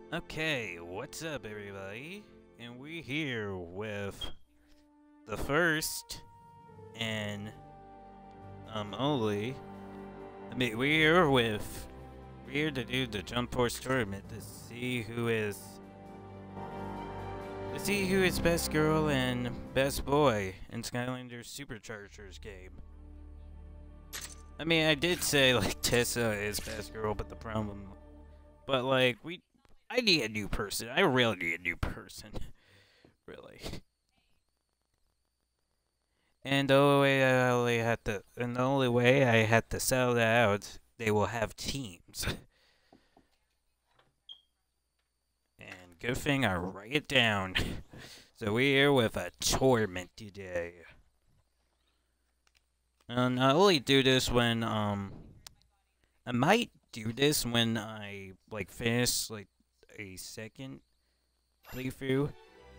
Okay, what's up everybody? And we're here with the first and only we're here to do the Jump Force tournament to see who is best girl and best boy in Skylanders Superchargers game. I mean, I did say like Tessa is best girl, but I need a new person. I really need a new person. Really. And the only way I had to sell that out, they will have teams. And good thing I write it down. So we're here with a tournament today. And I only do this when I might do this when I finish a second playthrough.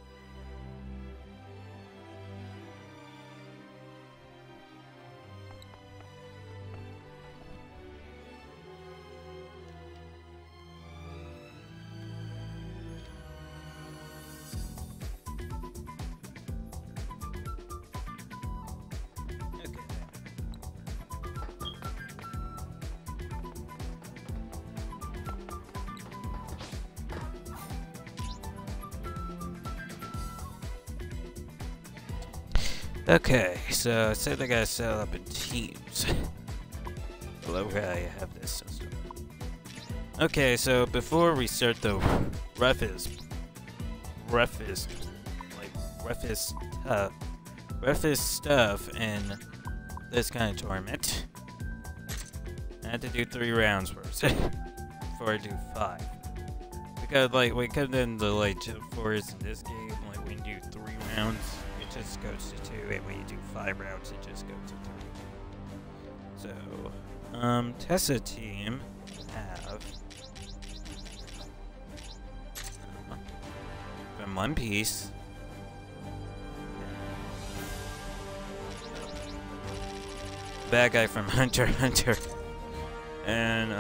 Okay, so I said I gotta set up in teams. Okay, I have this system. Okay, so before we start the roughest stuff in this kind of tournament, I had to do 3 rounds first before I do 5. Because because in the Jump Force in this game, when you do 3 rounds, it just goes to 2, and when you do 5 rounds, it just goes to 3. So, Tessa team have from One Piece. Bad guy from Hunter x Hunter, and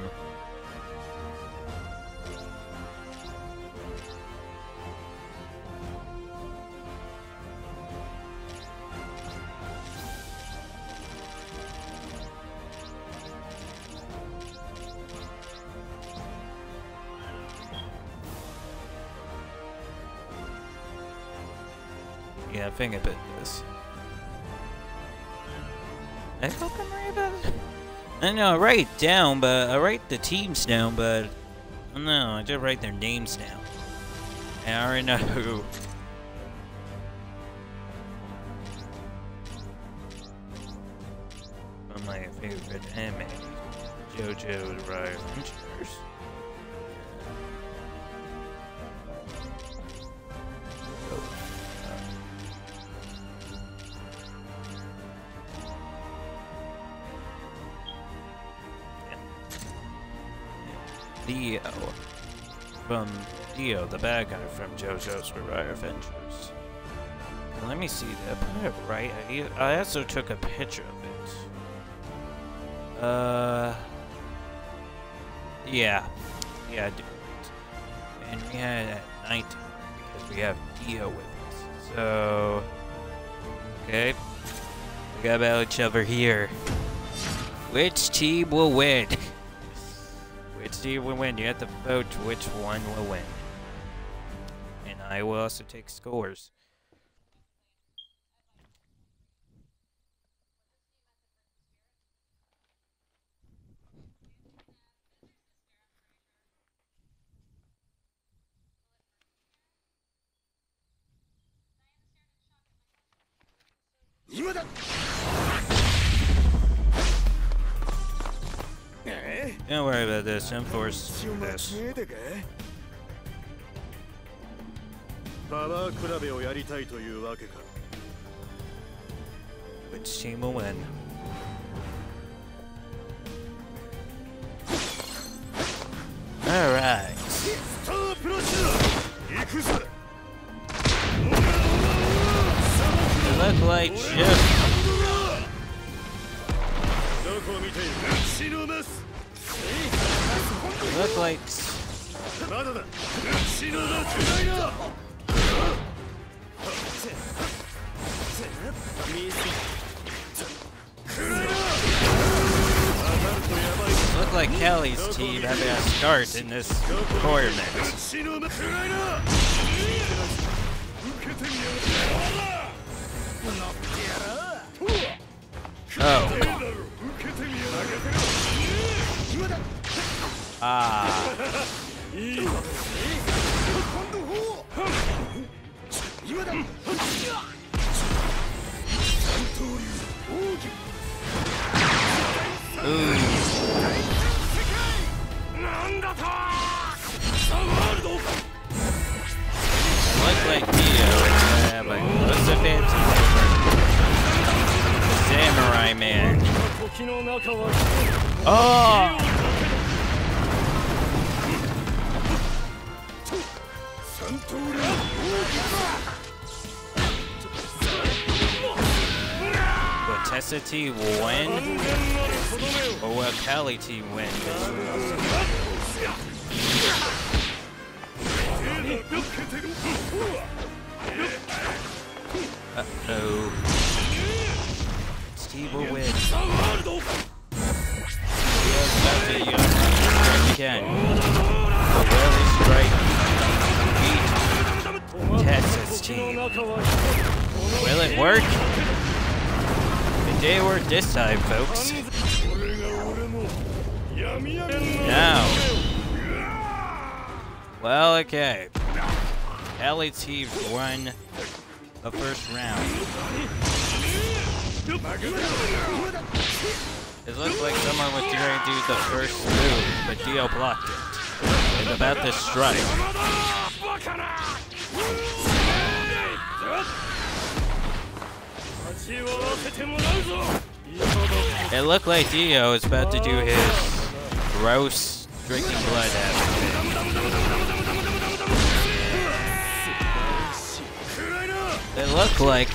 yeah, I think I bet this. I hope I'm right about it. I know I write it down, but I write the teams down, but no, I just write their names down. And I already know who. One of my favorite anime, JoJo's Bizarre Adventures. Dio, the bad guy from JoJo's Bizarre Adventures. Let me see that. Put it right. I also took a picture of it. Yeah, I did. And we had it at night because we have Dio with us. So, okay, we got about each other here. Which team will win? Which team will win? You have to vote which one will win. And I will also take scores. Don't worry about this, I'm forced to do this. Which team will win? Alright. It looked like just... Look like Look like Kelly's team having a start in this tournament. Oh. Ah. Ooh. Looks like Dio is have a close advantage over the Samurai Man. Oh! Will Tessa T win? Or will Kali T win this round? Uh-oh. Steve will win. Again. The will is strike. Beat Tessa's team. Will it work? It did work this time, folks. Now. Well, okay. Kali team won the first round. It looked like someone was trying to do the first move, but Dio blocked it. It's about to strike. It looked like Dio is about to do his gross drinking blood habit. It looked like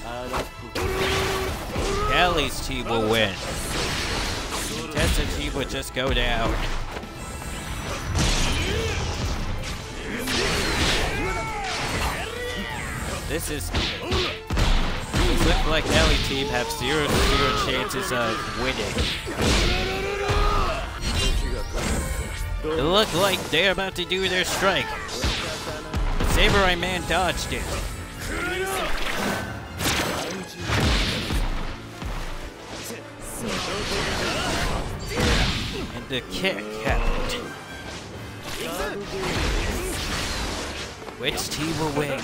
Kali's team will win. Tessa's team would just go down. This looks like Kali team have zero chances of winning. It looked like they're about to do their strike. The Samurai Man dodged it. And the kick happened. Which team will win?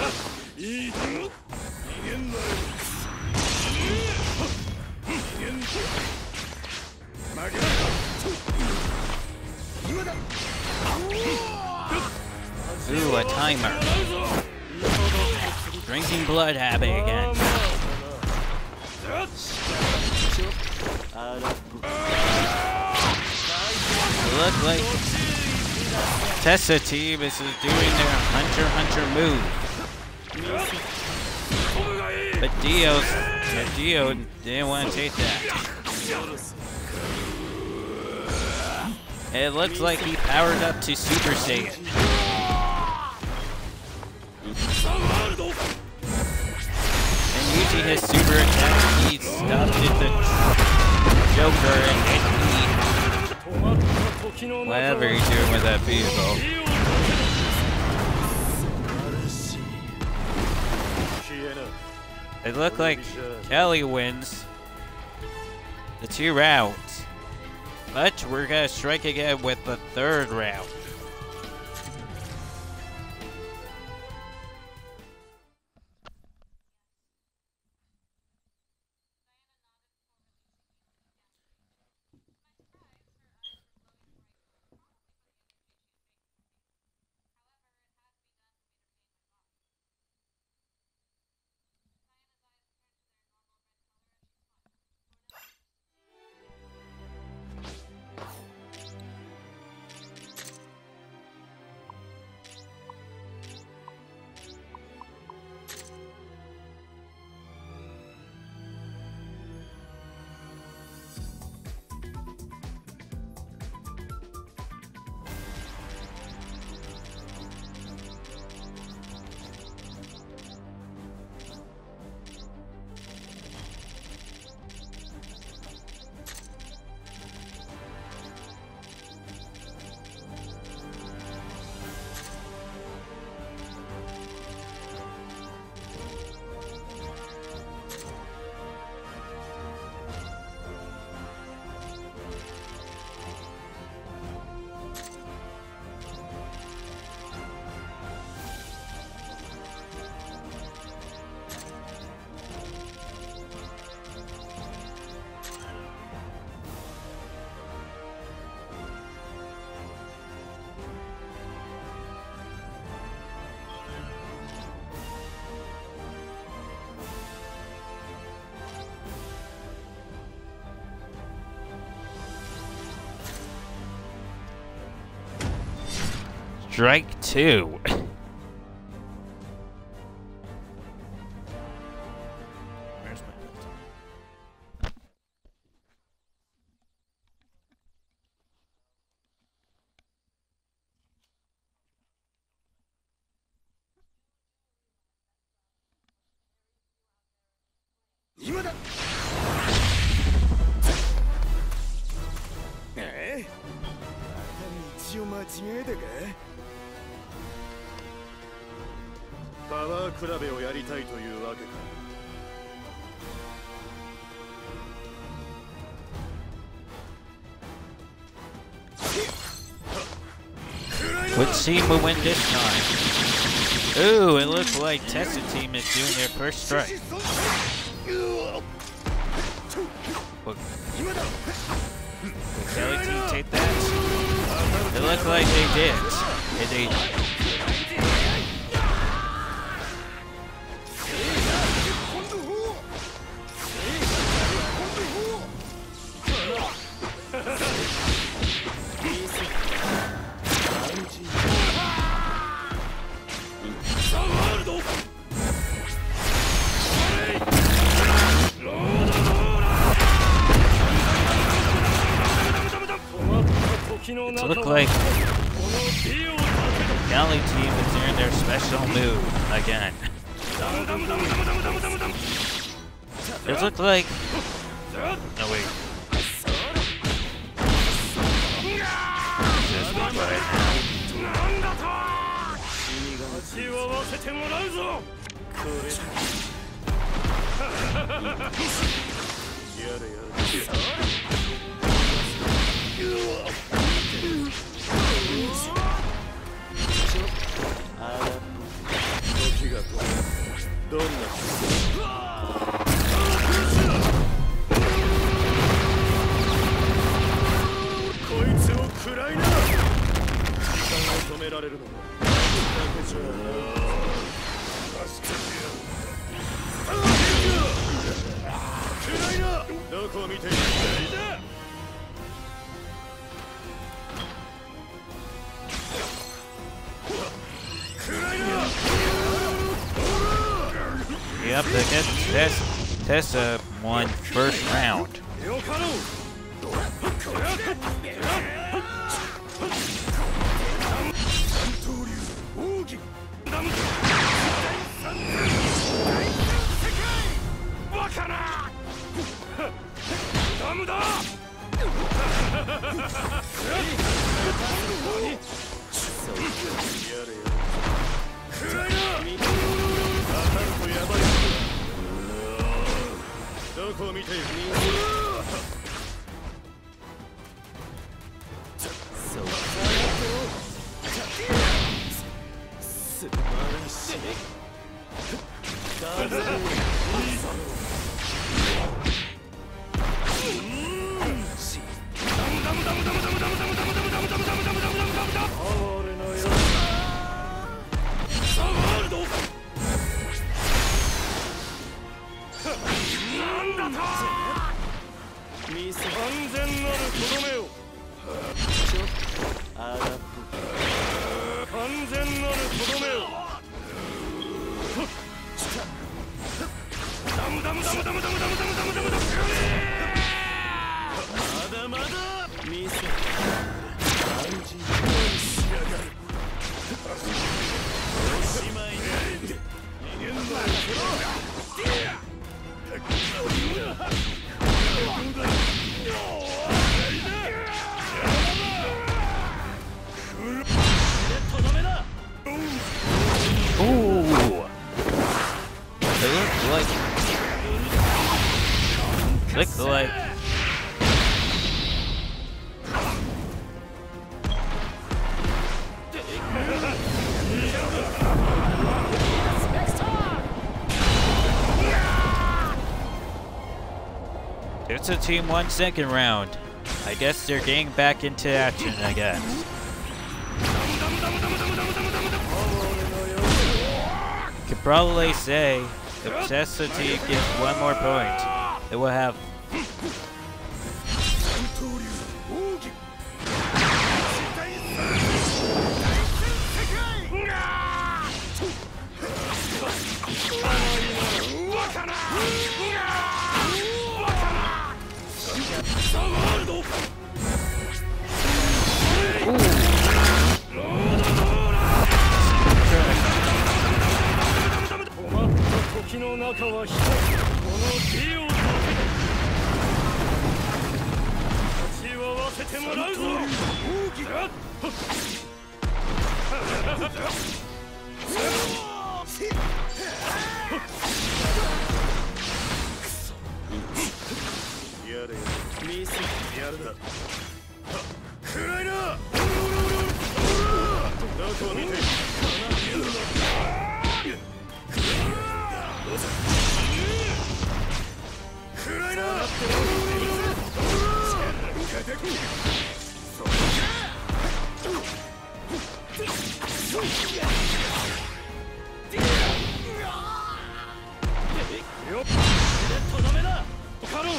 Ooh, a timer. Drinking blood happening again. It looks like Tessa team is doing their Hunter move. But Dio didn't want to take that. It looks like he powered up to Super Saiyan. And using his super attack, he stopped the Joker and hit me. Whatever he's doing with that vehicle. It looked like Kelly wins the 2 rounds. But we're gonna strike again with the 3rd round. Strike 2. Where's my list? What team will win this time? Ooh, it looks like Tessa team is doing their first strike. Will Kelly team take that? It looked like they did. And they it looked like Galley team is doing their special move again. It looked like... No, wait. Just look right now. Yep, Tessa won first round. It's a team 1 second round. I guess they're getting back into action, I guess. Could probably say if Tessa team gets one more point, it will have ミスってやるだ。暗いな。どこを見てる。暗いな。とどめだ。カロン。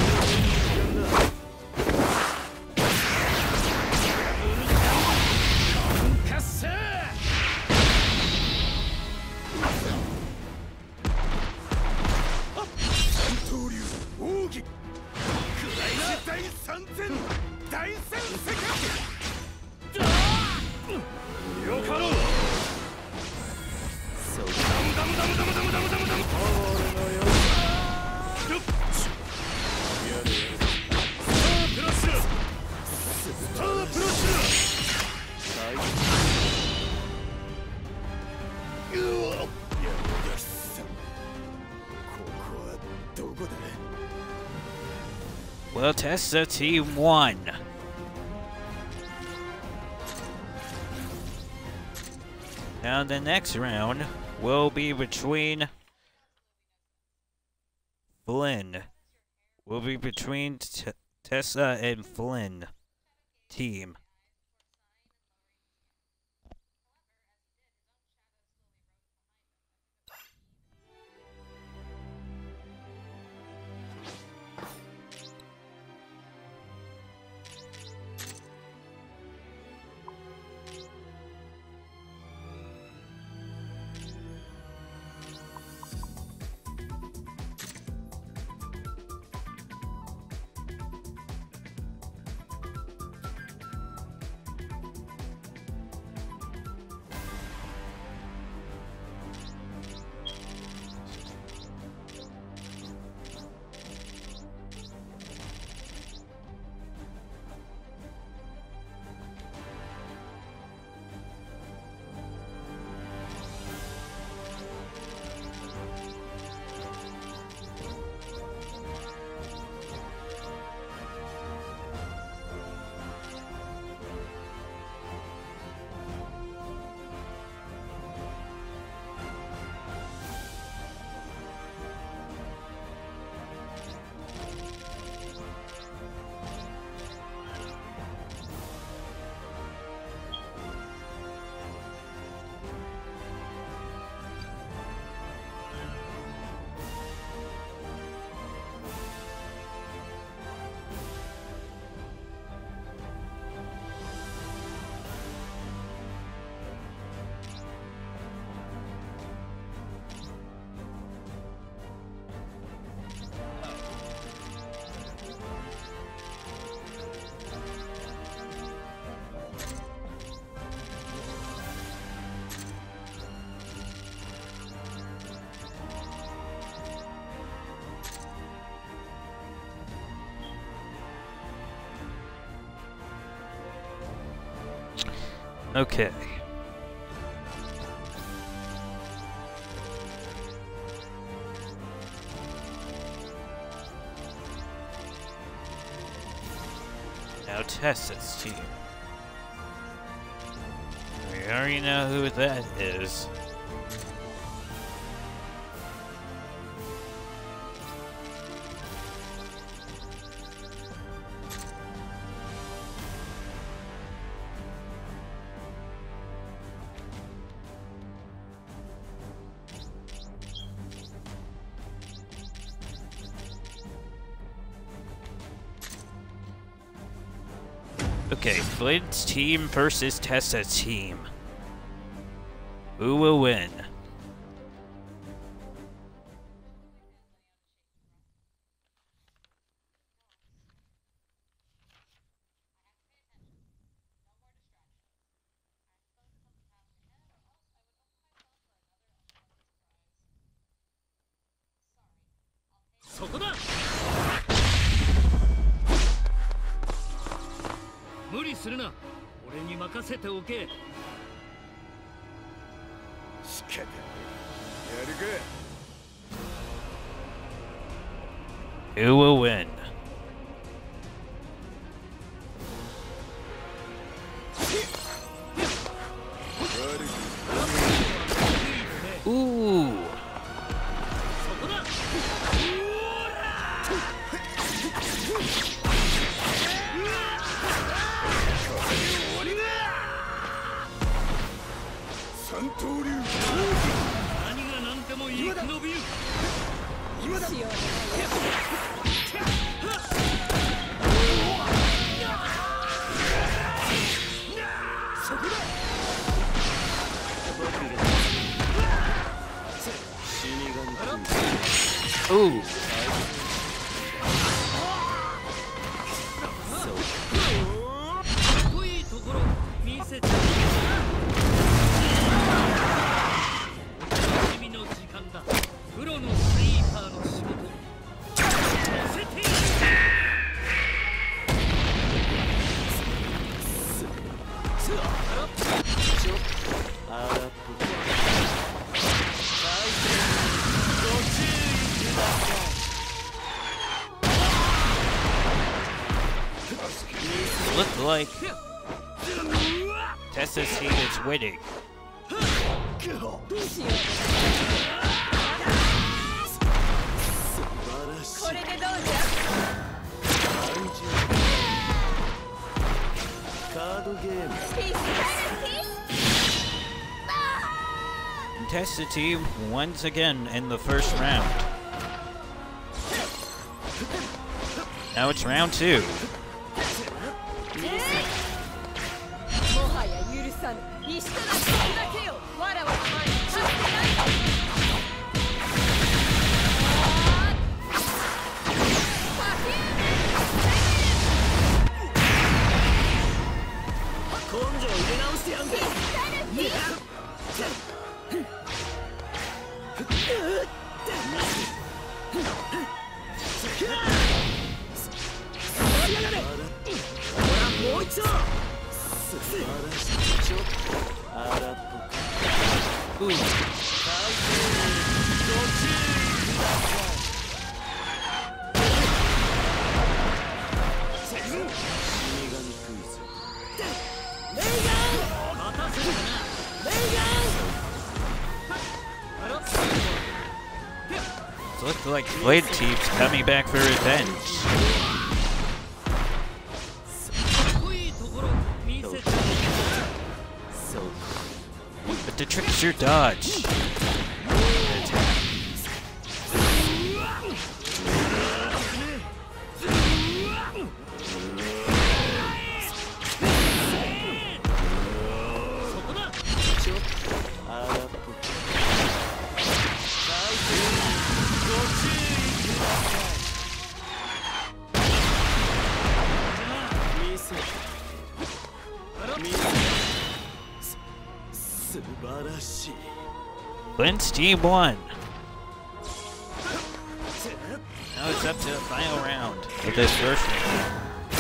Well, Tessa team won. Now the next round will be between Flynn. Will be between Tessa and Flynn team. Okay. Now Tessa's team. We already know who that is. Okay, Flynn's team versus Tessa's team. Who will win? Who will win? Ooh. Looks like Tessa's team is winning. Tessa team once again in the first round. Now it's round 2. So looks like the Blade team's coming back for revenge. But the trick is your dodge. Blind's team won. Now it's up to the final round of this first round.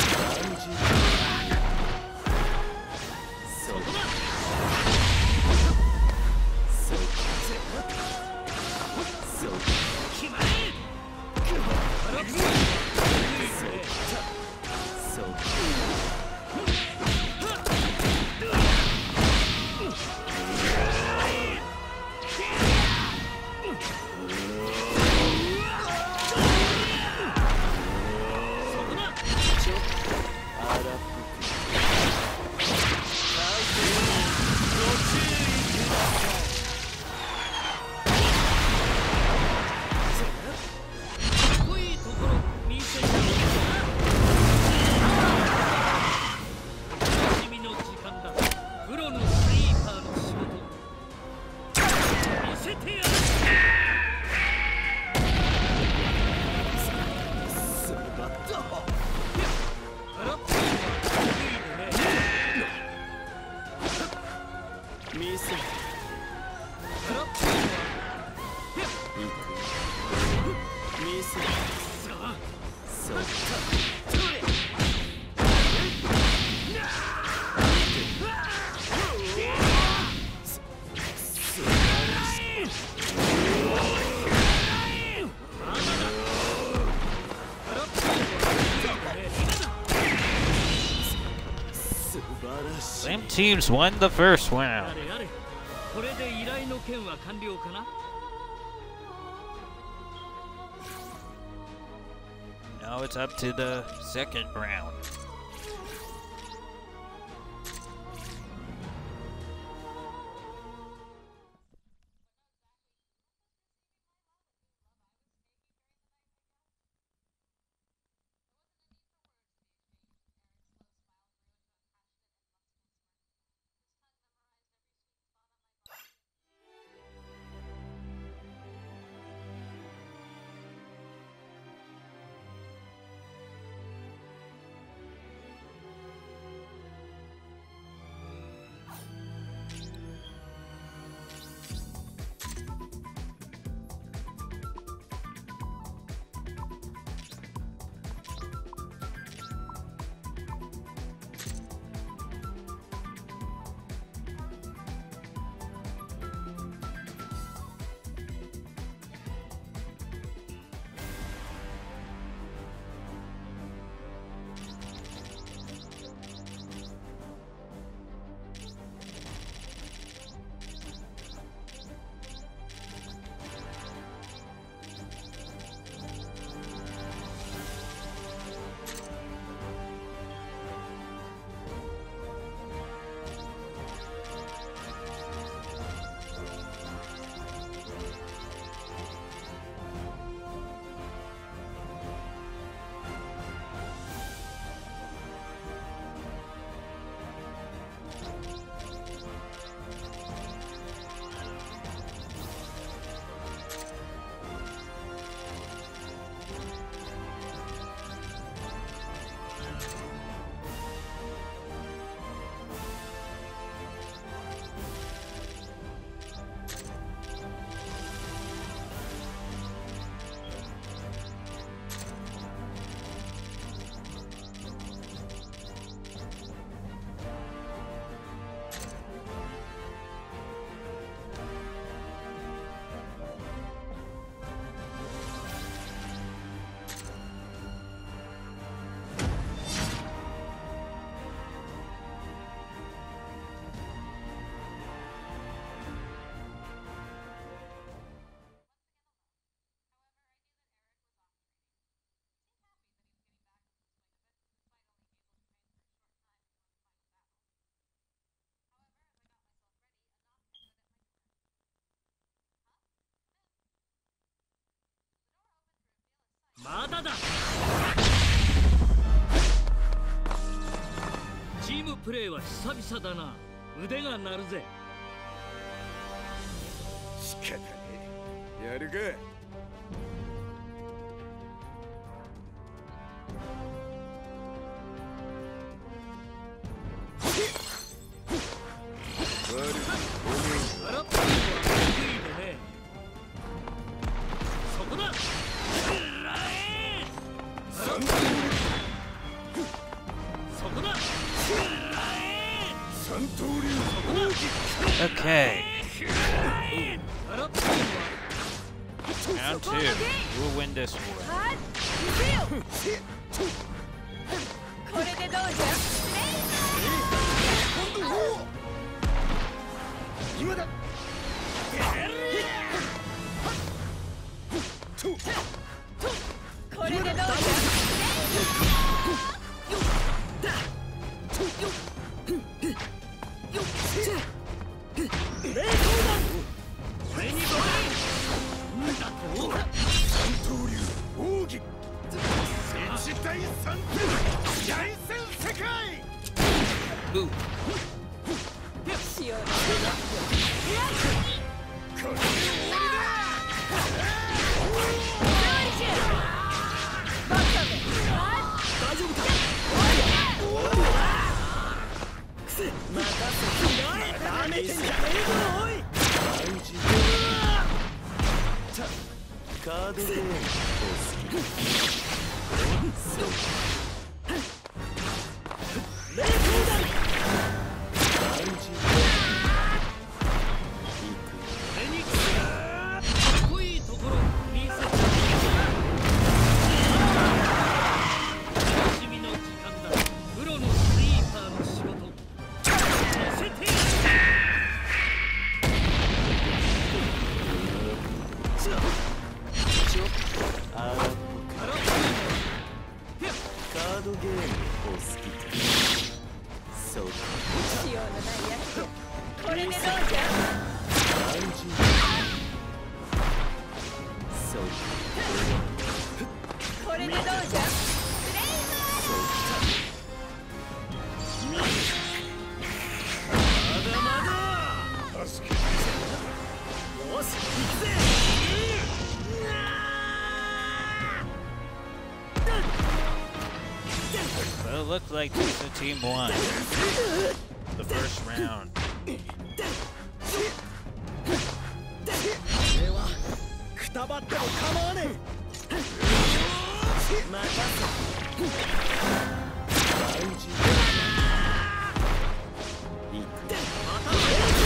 Same teams won the first round. Now it's up to the second round. まだだ。チームプレーは久々だな。腕が鳴るぜ。 仕方ねえ。やるか。 Okay. Round 2. Who will win this war? カードゲームお好きか。そうか。 しようのないやつよ。これでどうじゃ。 そうか。 これでどうじゃ。フレイそうか。まだまだ。助けて。よし、行くぜ。 Well, it looks like the team won the first round. 俺はくたばっても構わねえ。任せ。大事。いってまた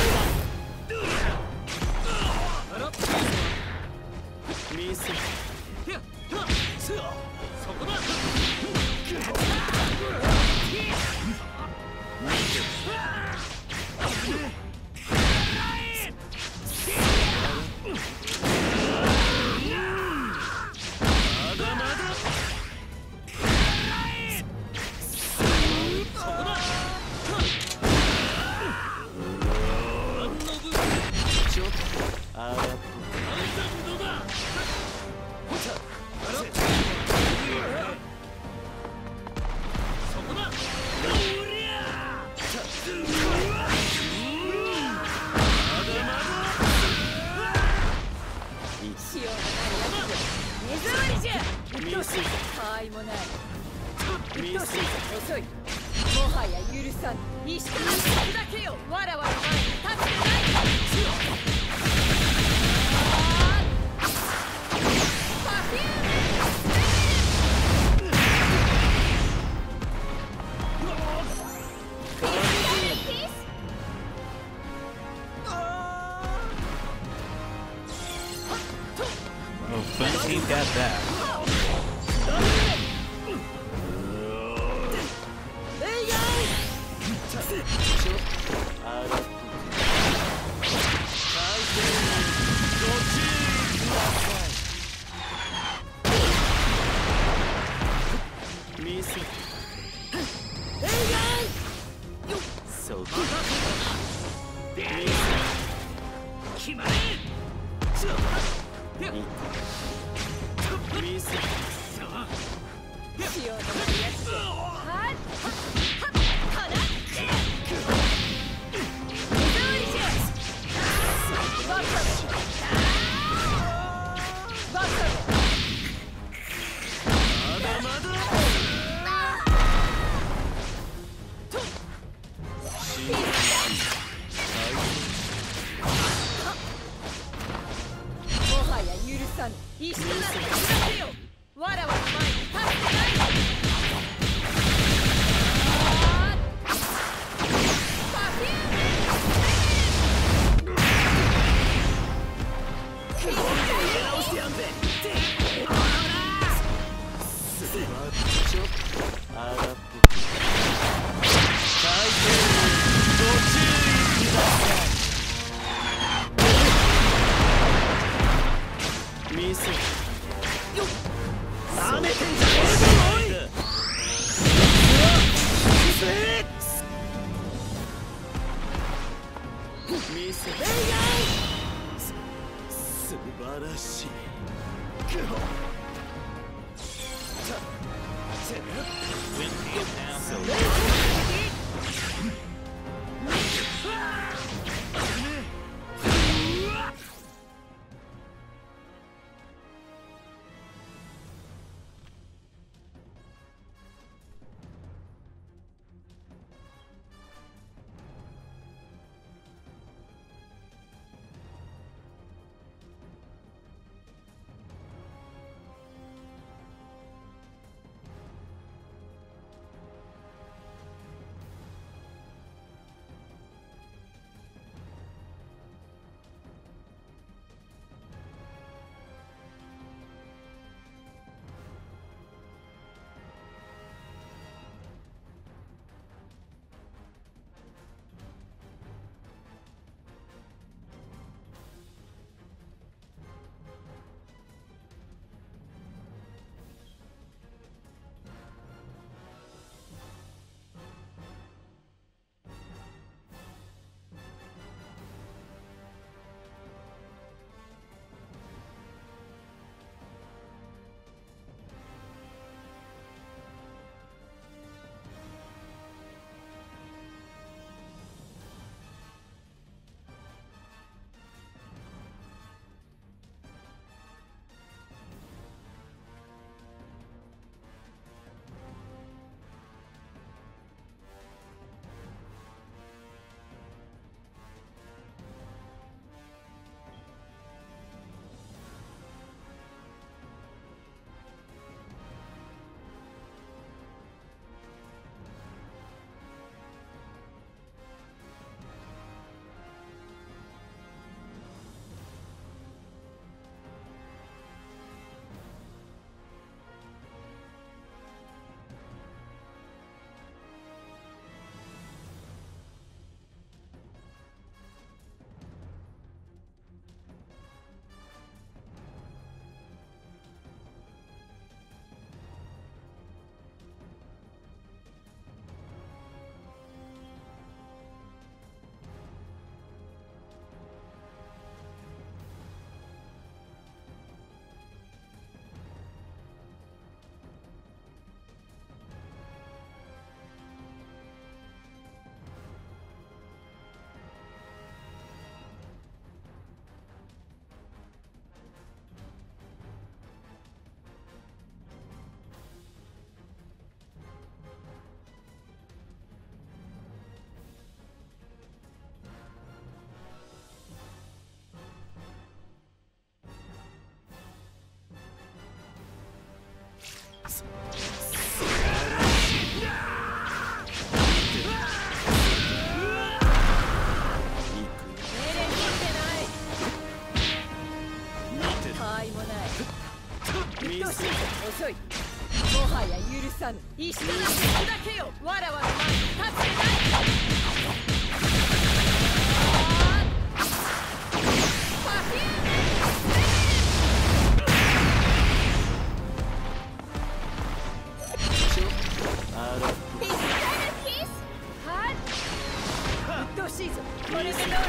ミス。そこだ。 遅い。もはや許さぬ。石から立つだけよ。わらわの前に立ってない。パフューム。 Oh, fun team got that. さぬ。石から砕けよ。わらわの前に立つでないうっとうしいぞ。これでどうじゃ。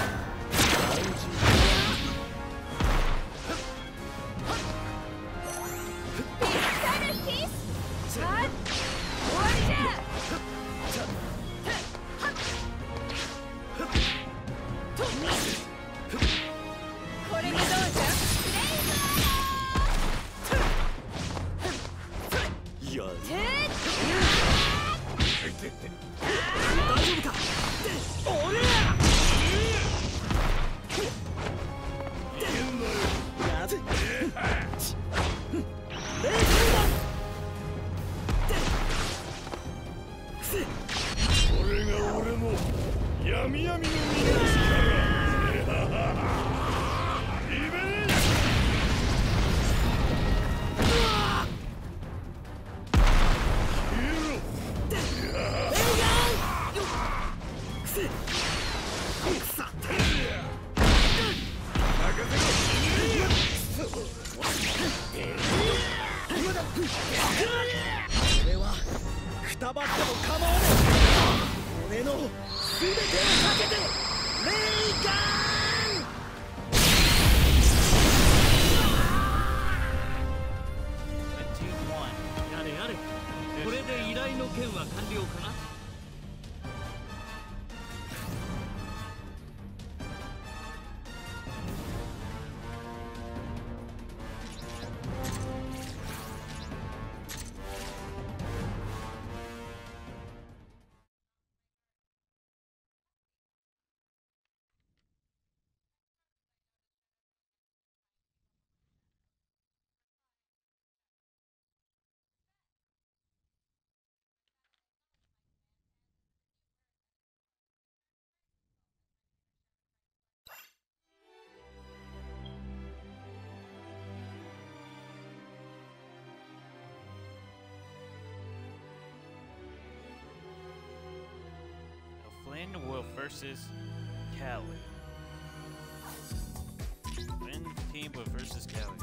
くたばっても構わない。俺の全てをかけてレイガン。 やれやれ、これで依頼の件は完了かな。 Flynn Wolf versus Callie. Flynn team Wolf versus Callie.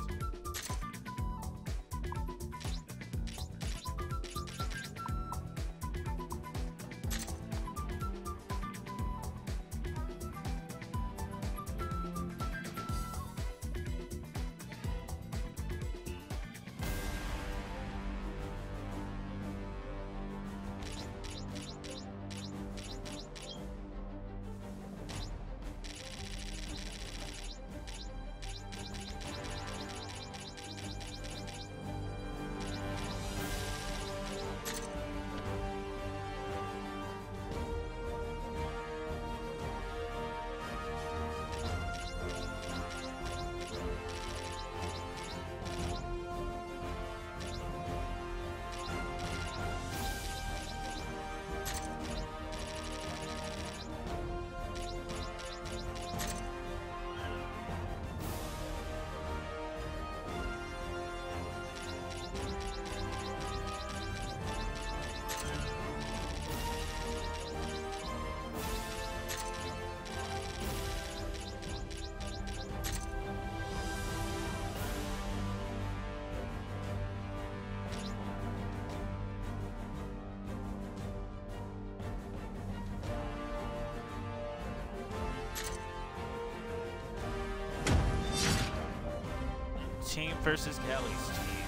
Team versus Callie's team.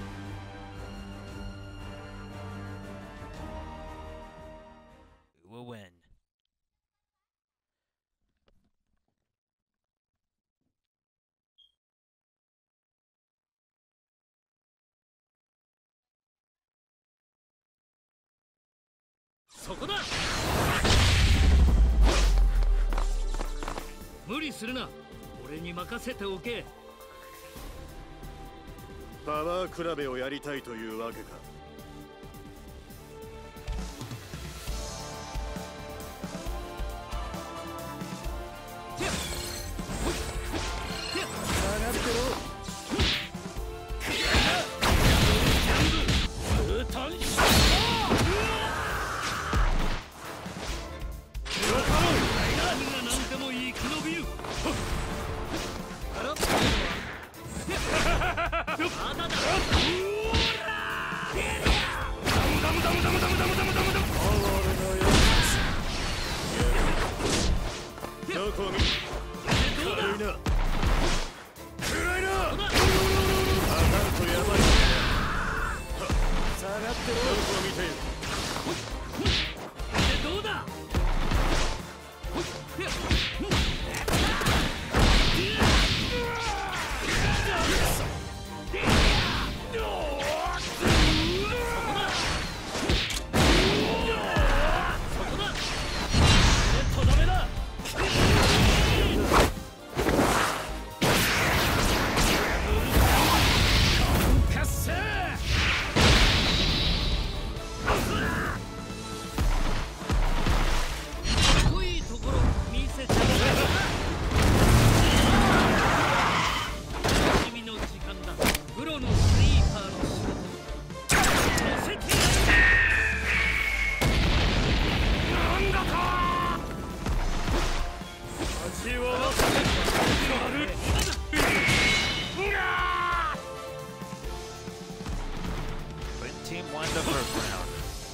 Who will win? Sokoda! 無理するな。俺に任せておけ。 パワー比べをやりたいというわけか。 上がってろ。 単こを見軽いな暗いな当たるとやばい下がってろどこを見ているどうだ Team won the first round.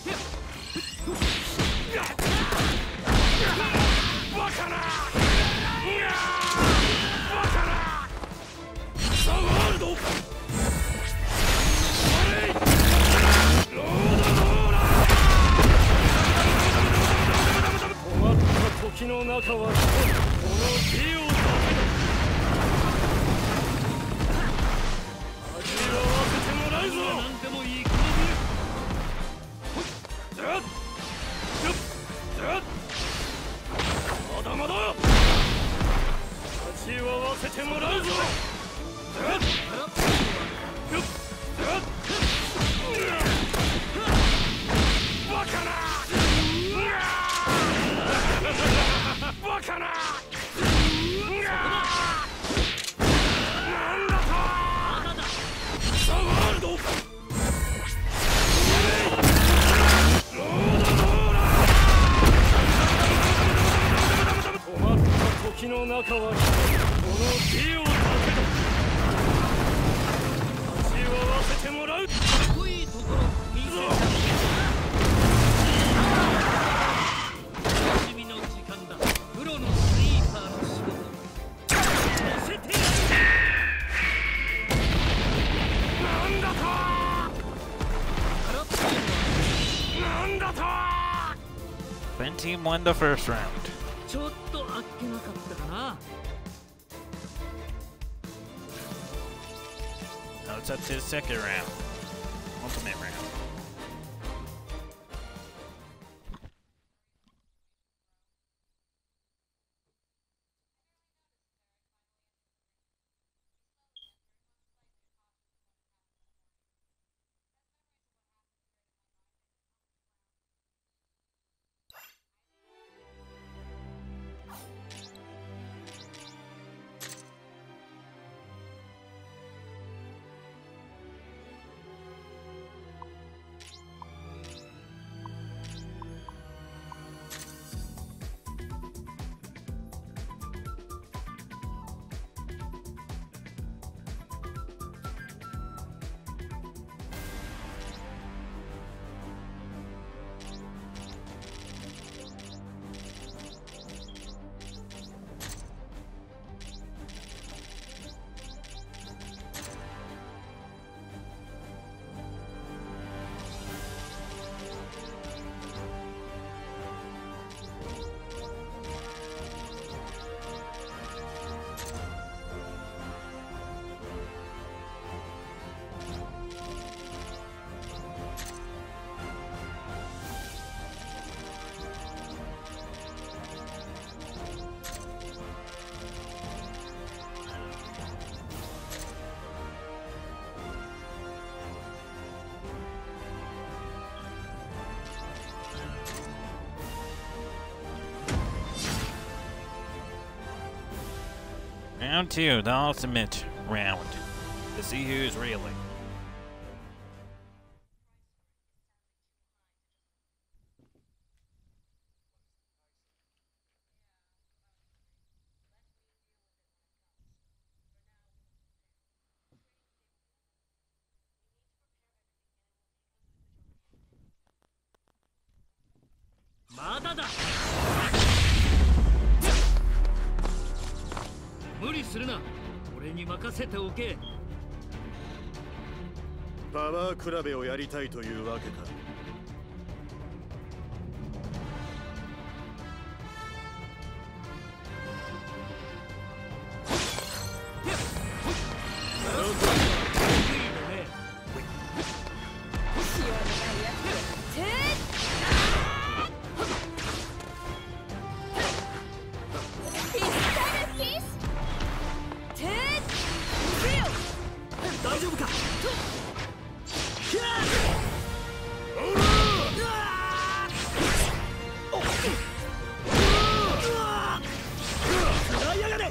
Pen team won the first round. ちょっとあっけなかったかな。 Now it's up to the second round. Ultimate round. Round two, the ultimate round. To see who's reeling. するな。俺に任せておけ。 パワー比べをやりたいというわけか。 大丈夫か。食らいやがれ。 どこ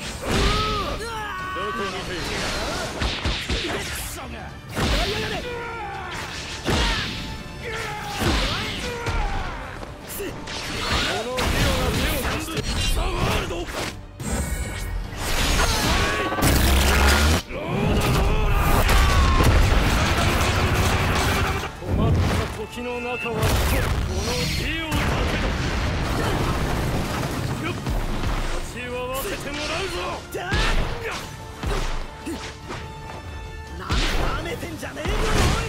にいる。 クソが食らいやがれ。 このヒロが手を出してザワールド。ロードローラー。止まった時の中はこの火を立てろ。立ち会わせてもらうぞ。 なんか舐めてんじゃねえよ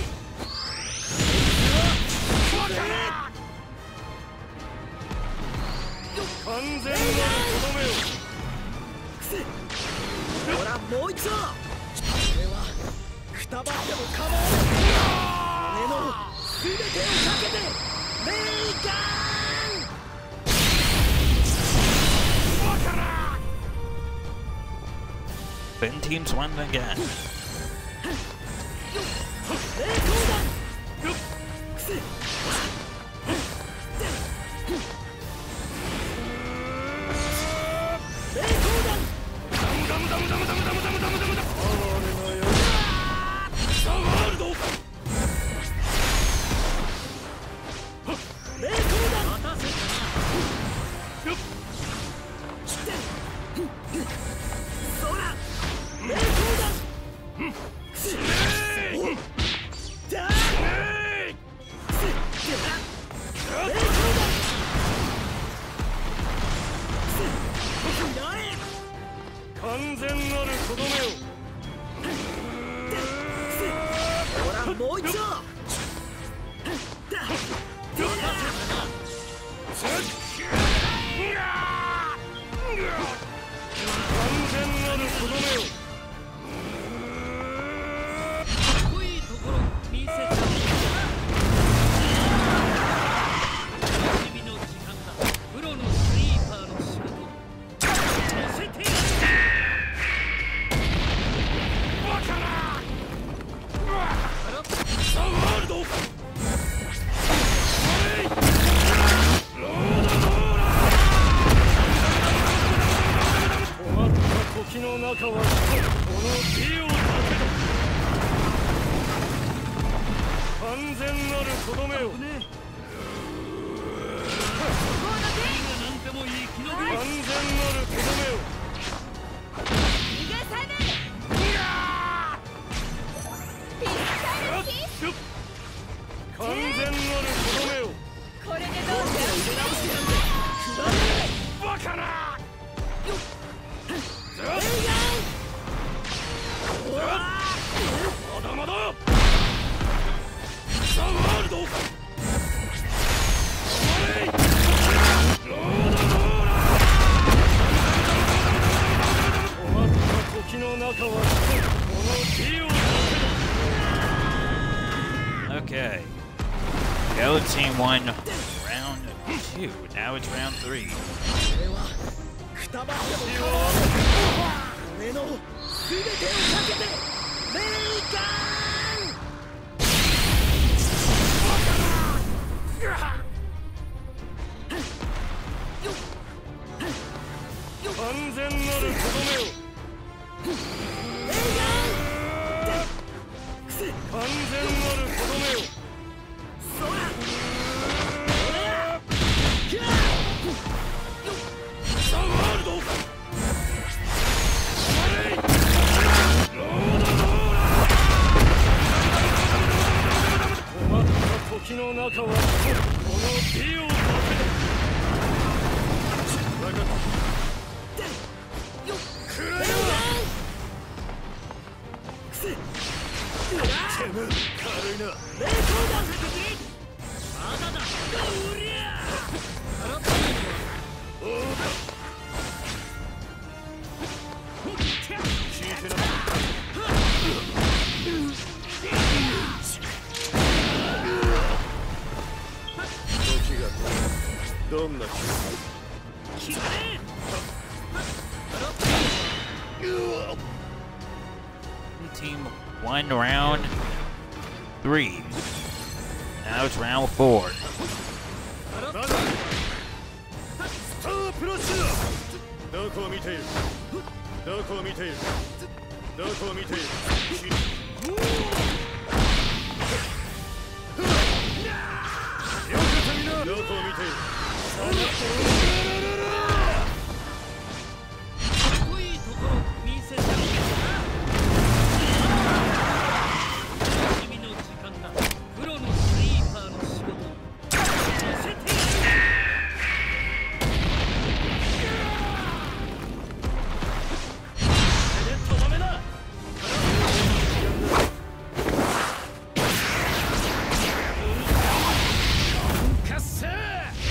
おい。 完全なるとどめを。 ほらもう一度。俺はくたばっても構わない。俺の全てをかけてメイガン。 Ben teams won again. 冷凍弾。 完全なるとどめを。 ほらもう一度。 完全なるとどめを。 かっこいいところ見せて。楽しみの時間だ。プロのスイーパーの仕事。乗せてやる。 ザワールド。ロードローラー。止まった時の中はこの火を立てろ。完全なるとどめを。 なんでもいい気の完全なるとどめを。 逃がさない。ピスタルキス。 完全なるとどめを。 これでどうだ。 バカな。まだまだ。ザワールド。ロードローラー。止まった時の中はこの火を立てろ。 Okay. Yellow team won round 2. Now it's round 3. 俺はくたばっても構わない。俺の全てをかけてメイガン。 完全なるとどめを。完全なるとどめを。ザワールド。ロードローラー。止まった時の中はこの火を立てろ。分かった。食らえろ。 どんな決まれ Team 1 round 3. Now it's round 4. スタープラッシュどこを見ているどこを見ているどこを見ているよく見などこを見ているかっこいいところ見せてあげる君の時間だプロのスイーパーの仕事見せてとどめだかっせー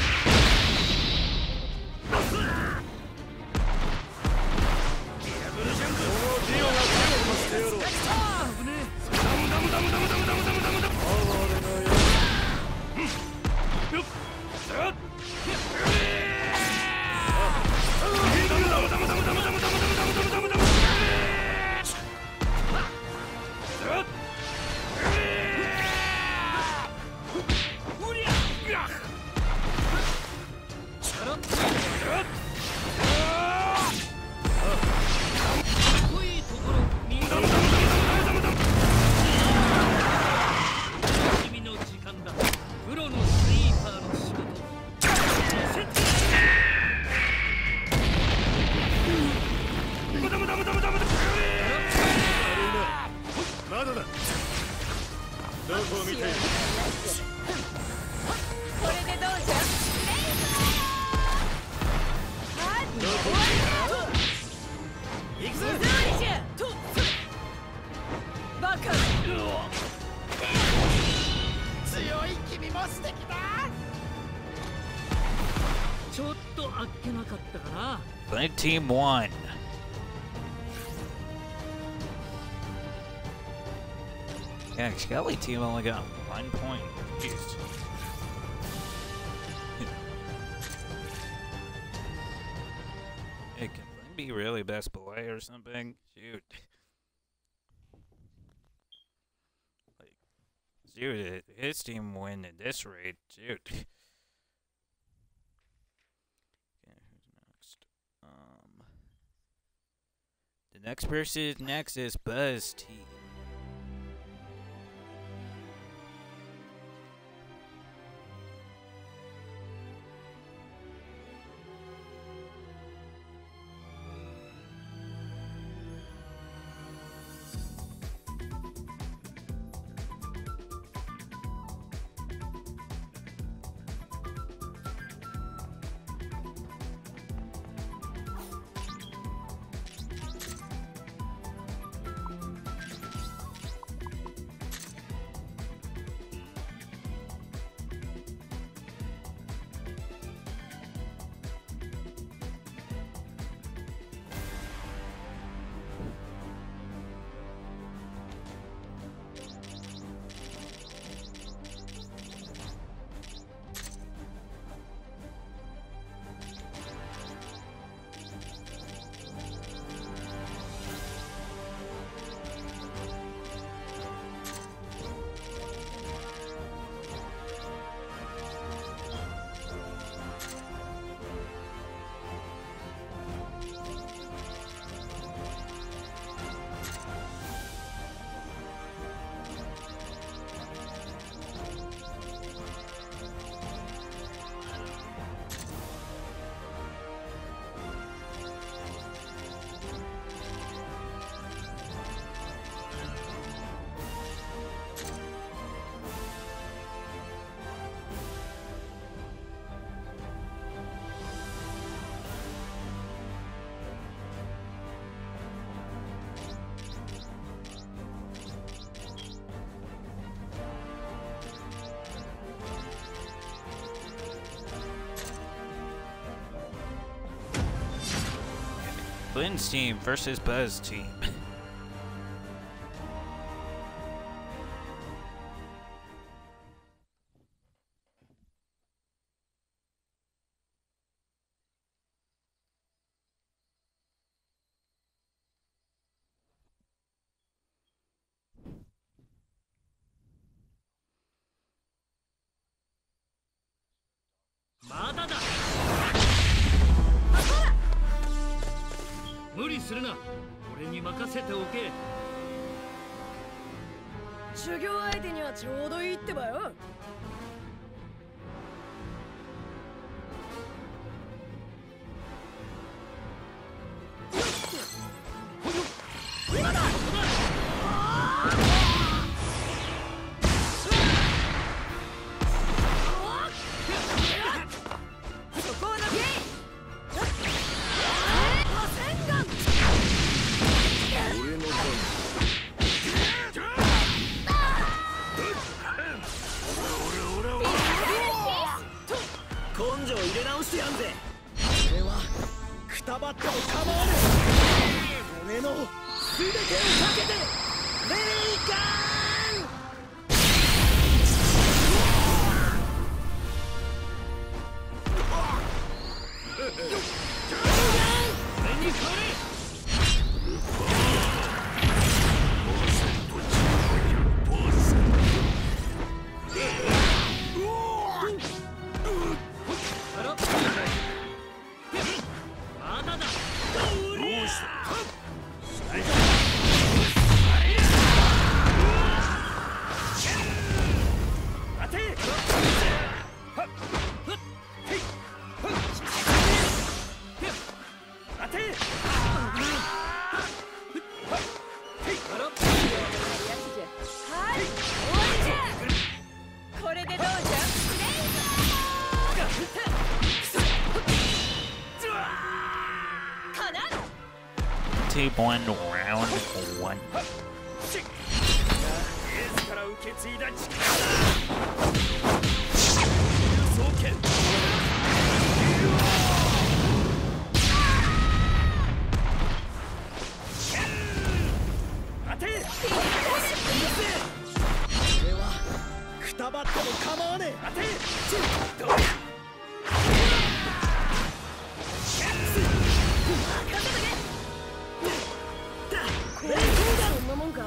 まだだどこを見ているこれでどうじゃどこを行くぞじゃとバカ強い君も素敵だちょっとあっけなかったかな Blend Team 1. Yeah, Skelly team only got 1 point. Jeez. Hey, can Blend be really best boy or something? Shoot. Like, dude, his team win at this rate. Shoot. Okay, who's next? The next person next is Buzz Team. Blend's team versus Buzz team. まだだ。無理するな。俺に任せておけ。 修行相手にはちょうどいいってばよ。 根性入れ直してやんぜ。俺はくたばっても構わねえ。俺の全てをかけてレイガン。 俺に変われ。 One round one. から受け継いだ力だ。 待て。俺はくたばっても構わねえ。待て。 そんなもんか。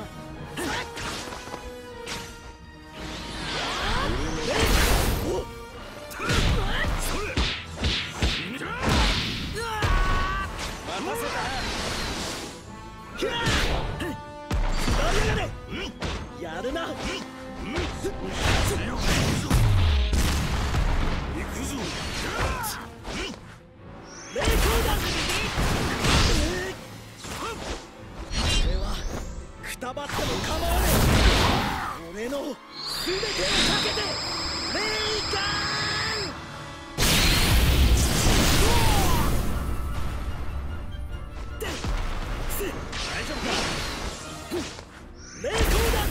やるな。行くぞ。霊光だ。俺はくたばっても構わねえ。俺の全てをかけて霊ガン。大丈夫か。霊光だ。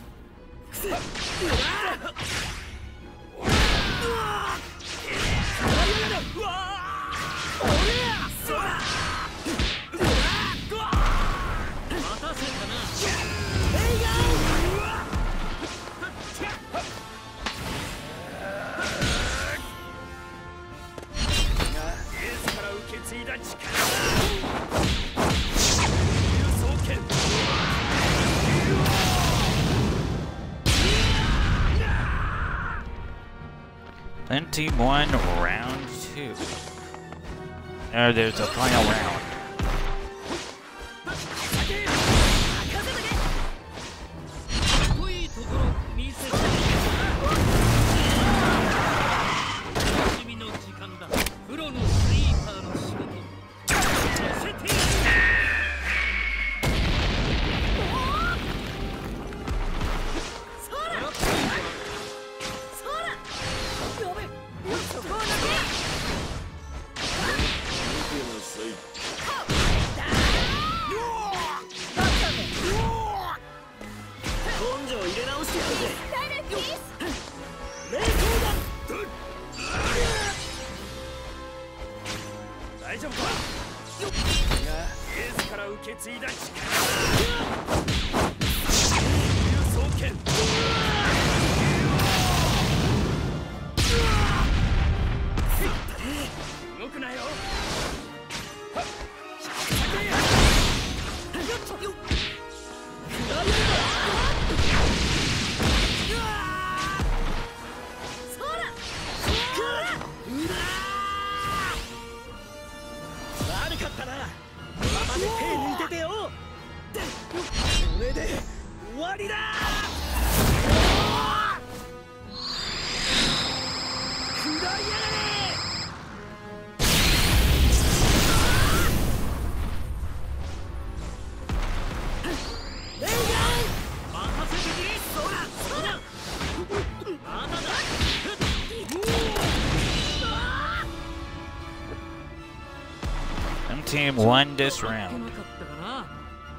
One round two. There's a final round. 手抜いててよ。これで終わりだ。食らいやがれ。レイガン任せてくれ。そうだそうだ。まだだ。 Some team won this round. なかったかな。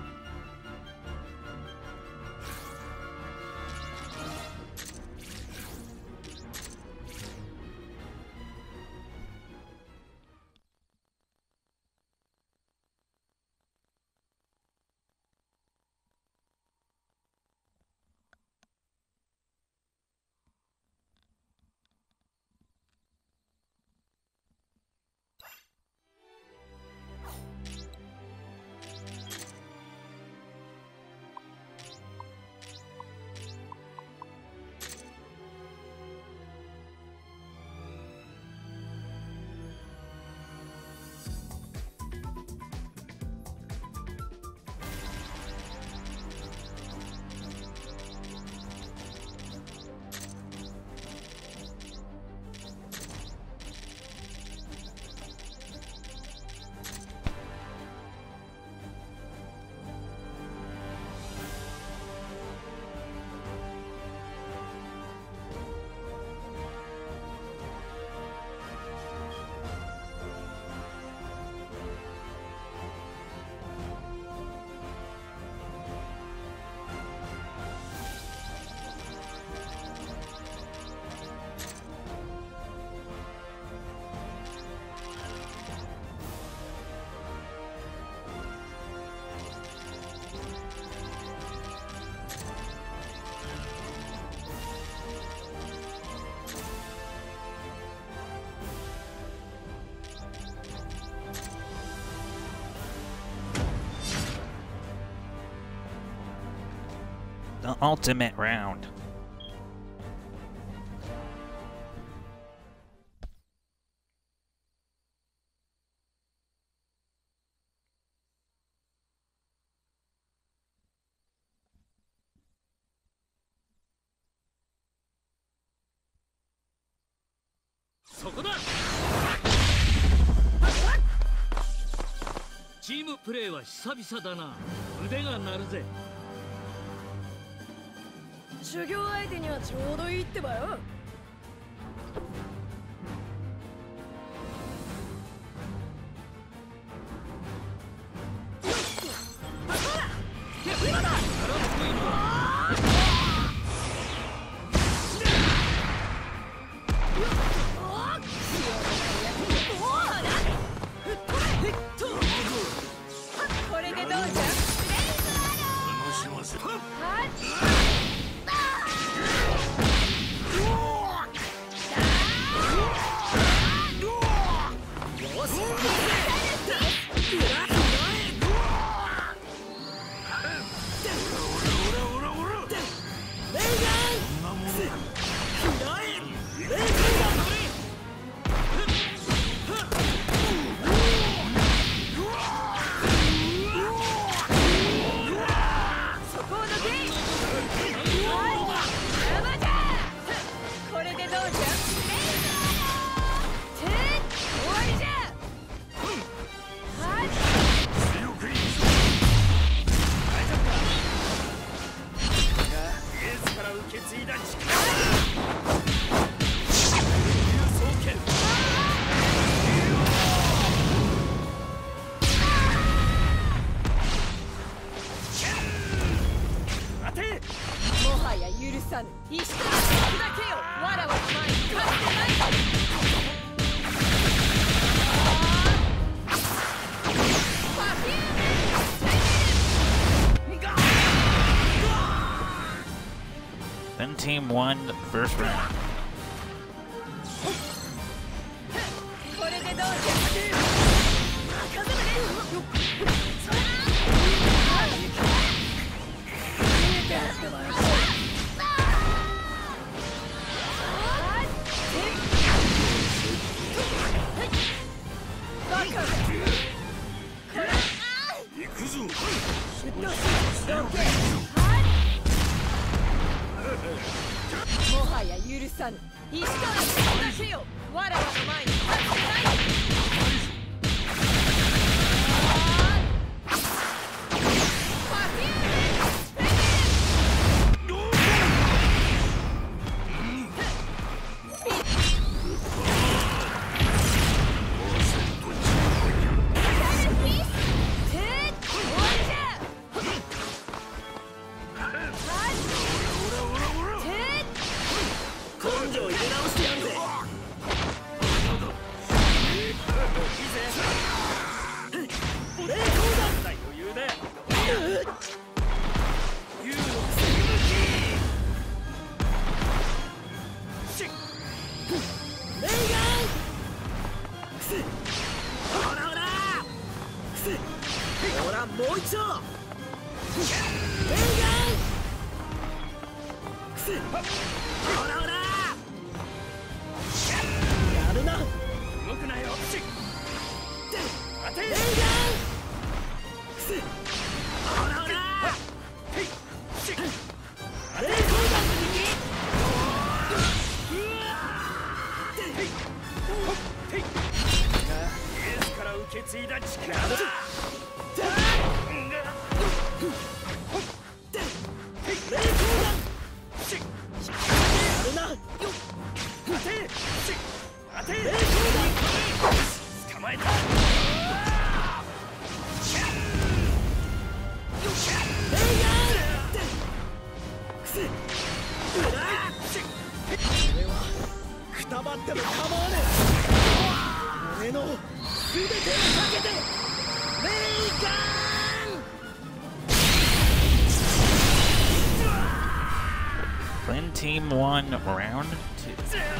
The ultimate round. Team プレーは久々だな。腕が鳴るぜ。 修行相手にはちょうどいいってばよ。これでどうじゃ。 Then team won the first round. よわらわの前に立つでない。 もう一度レイガンほらほらやるな動くなよレイガンほらほらレイガンエースから受け継いだ力だくたばっても構わねえ。俺の全てをかけてレイガン。 Flynn Team 1, Round 2.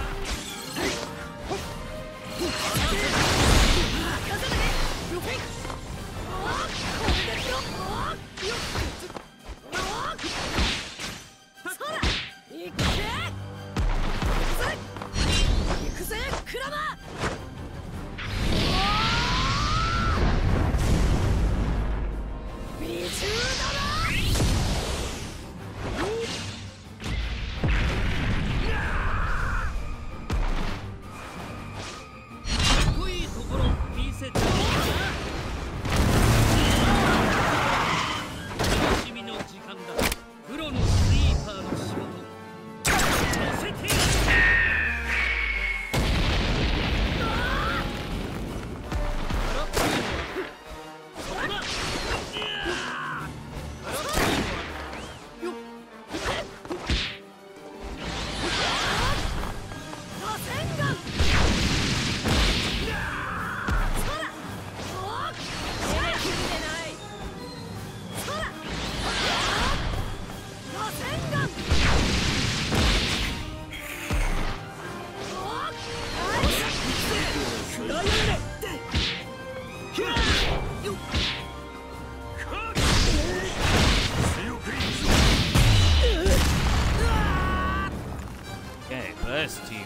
This team.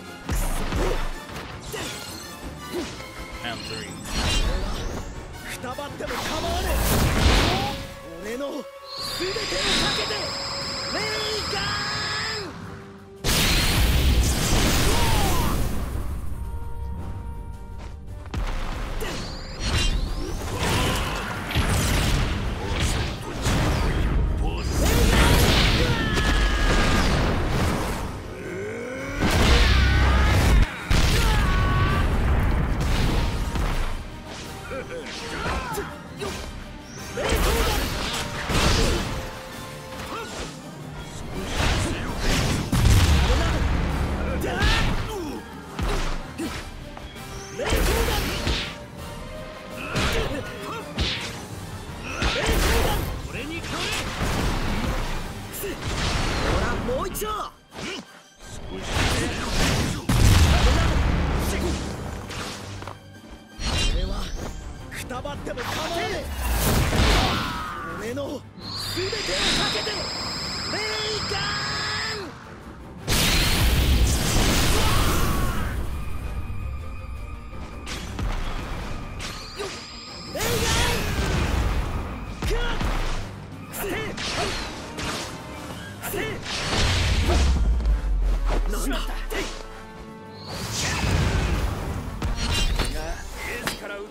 Round 3. くたばっても構わねえ。俺の全てをかけてレイガン。 よ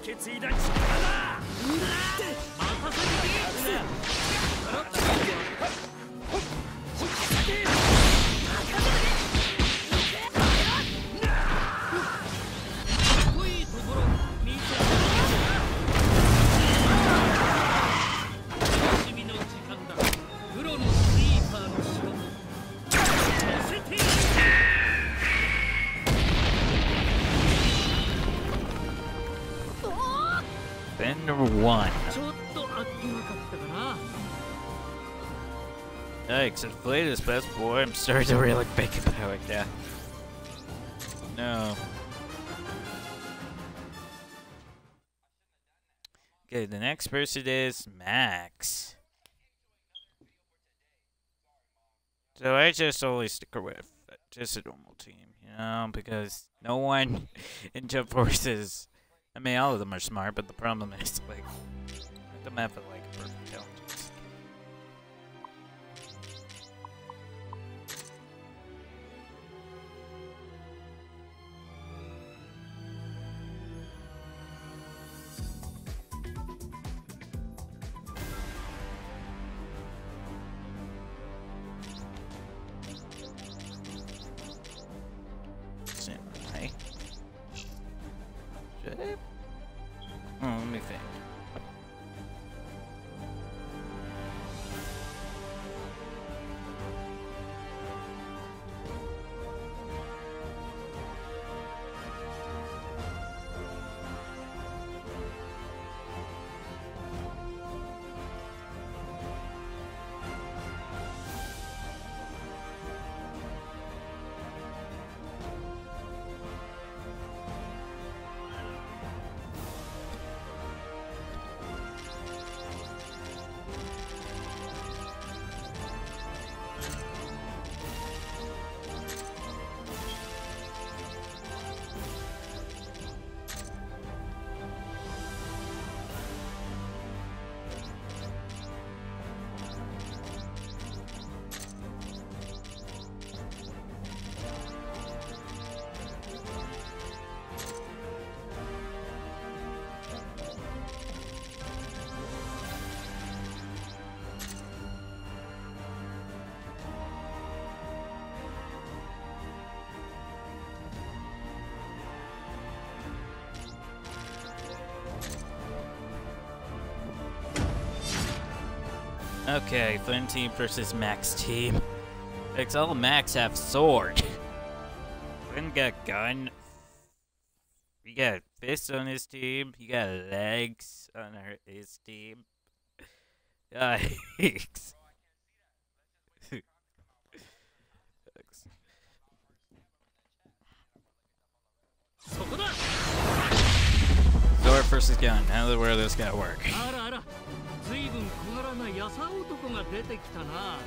受け継いだ力だ。 任せてくれ。かっこいいところ見せて楽しみの時間だ。プロのスイーパーの仕事見せてやる。 Then number 1. ちょっとあっけなかったかな。 Yikes, I've played this best boy. I'm starting to really think about it now. No. Okay, the next person is Max. So I just always stick with just a normal team, you know, because no one in Jump Forces, I mean, all of them are smart, but the problem is, like, they don't have, like, a perfect intelligence. Samurai. Should I? Oh, let me think. Okay, Flynn team versus Max team. Because all Max have sword. Flynn got gun. You got fists on his team. You got legs on his team. Yikes. Sword versus gun. Now that where this gotta work. あらあら、ずいぶん小柄なやさ男が出てきたな。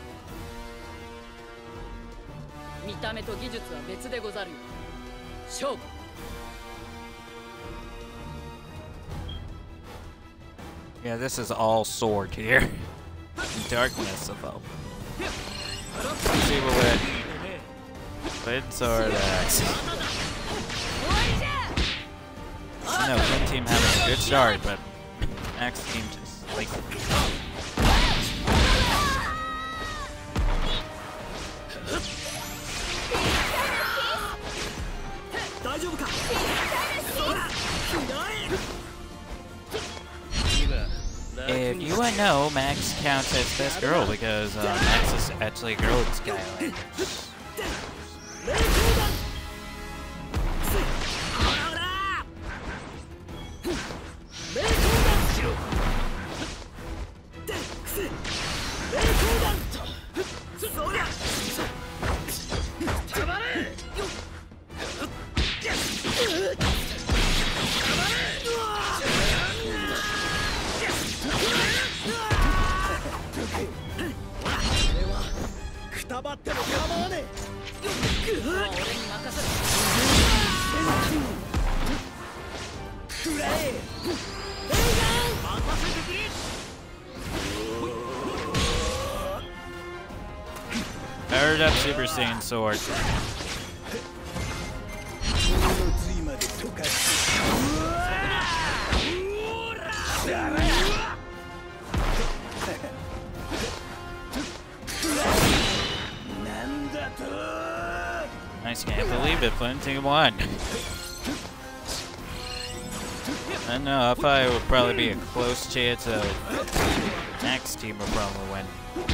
見た目と技術は別でござるよ。勝負。 Yeah, this is all sword here. Darkness of all. Let's see what would Flynn sword axe. I know Flynn team having a good start, but Max team just like. If you wouldn't know, Max counts as best girl because Max is actually a girl in Skylanders. Powered up Super Saiyan sword. just can't believe it. Flynn team won. I know. I thought it would probably be a close chance of Max team would probably win.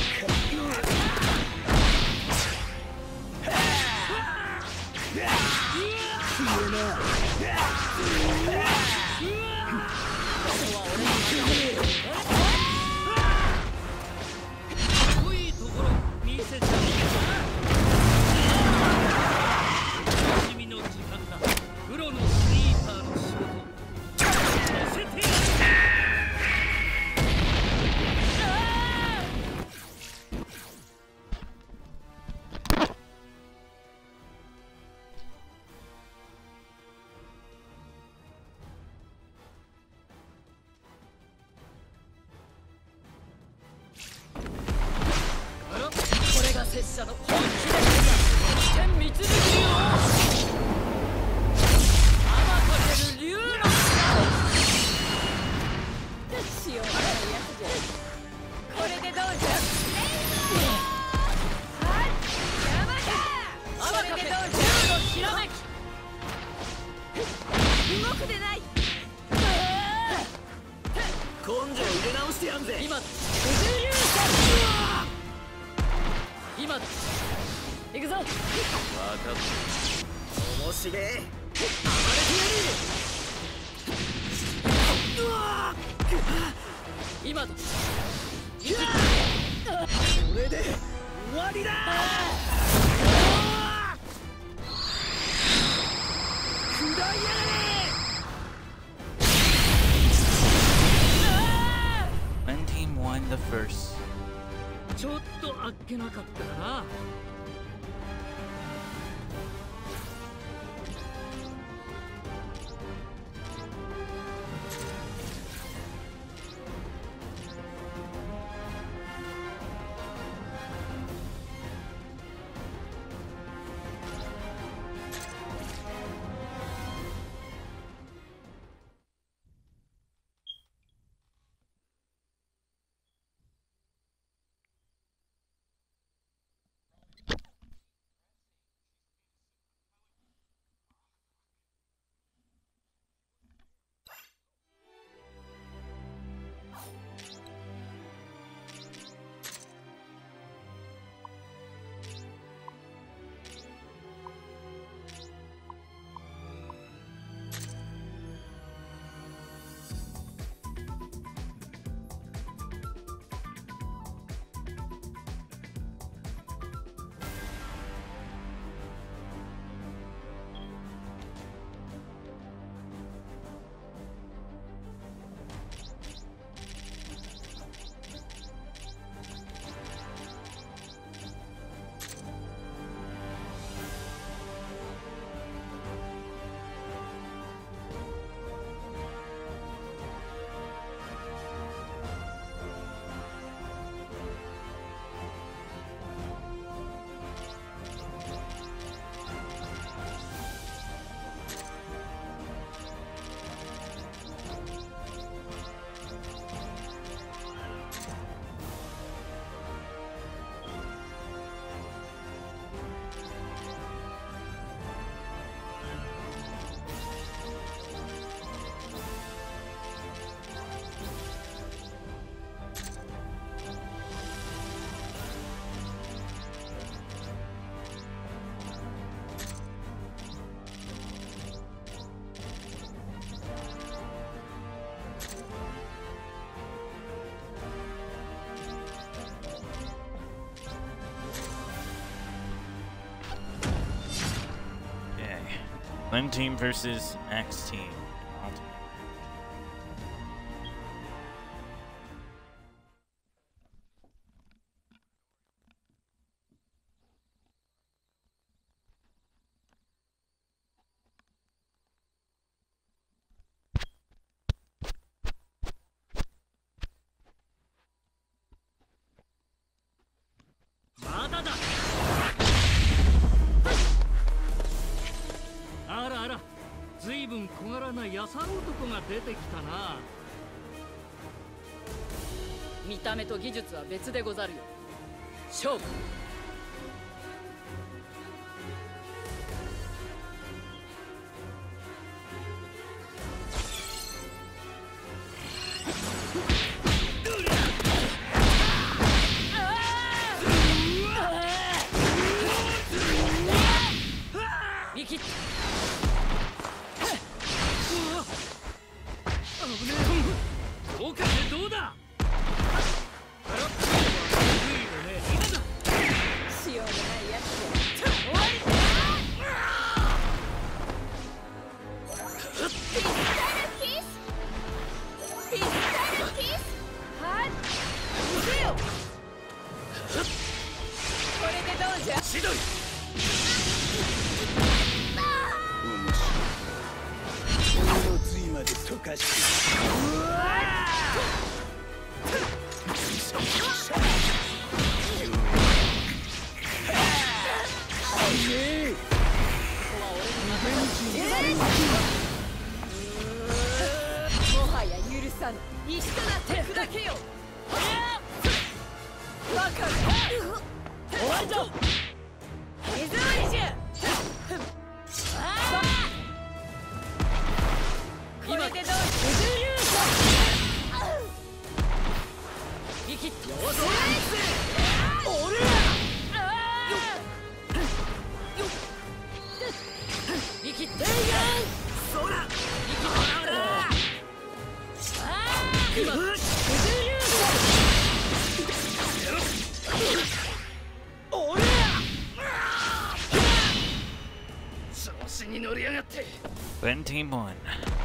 When team won the first. ちょっとあっけなかったかな。 Flynn team versus Max team. 男が出てきたな。 見た目と技術は別でござるよ。勝負。 で溶かしてもはや許さぬ。石となって砕けよ。バカだ。終わりぞ。手触りじゃ。これでどうする？生きってよし。俺ら。生きてやん。そら。生きてやん。今。俺ら。調子に乗りやがって。 Then team won.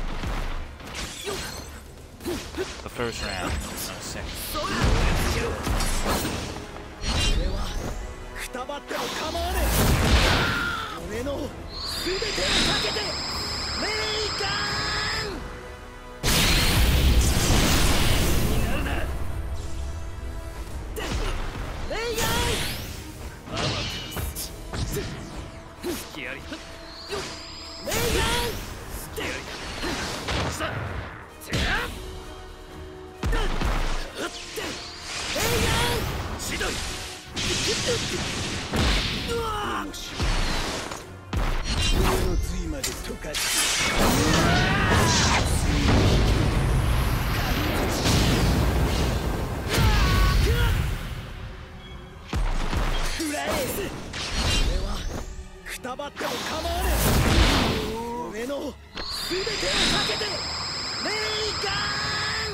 The first round. No, second. 俺はくたばっても構わねえ。俺の全てをかけてレイガンになるな。レイガンアマテラススキアリレイガンスキアリさあてやしどい。うわー。上の髄まで溶かして。くらえ。俺はくたばっても構わねえ。上の全てをかけてレイガン。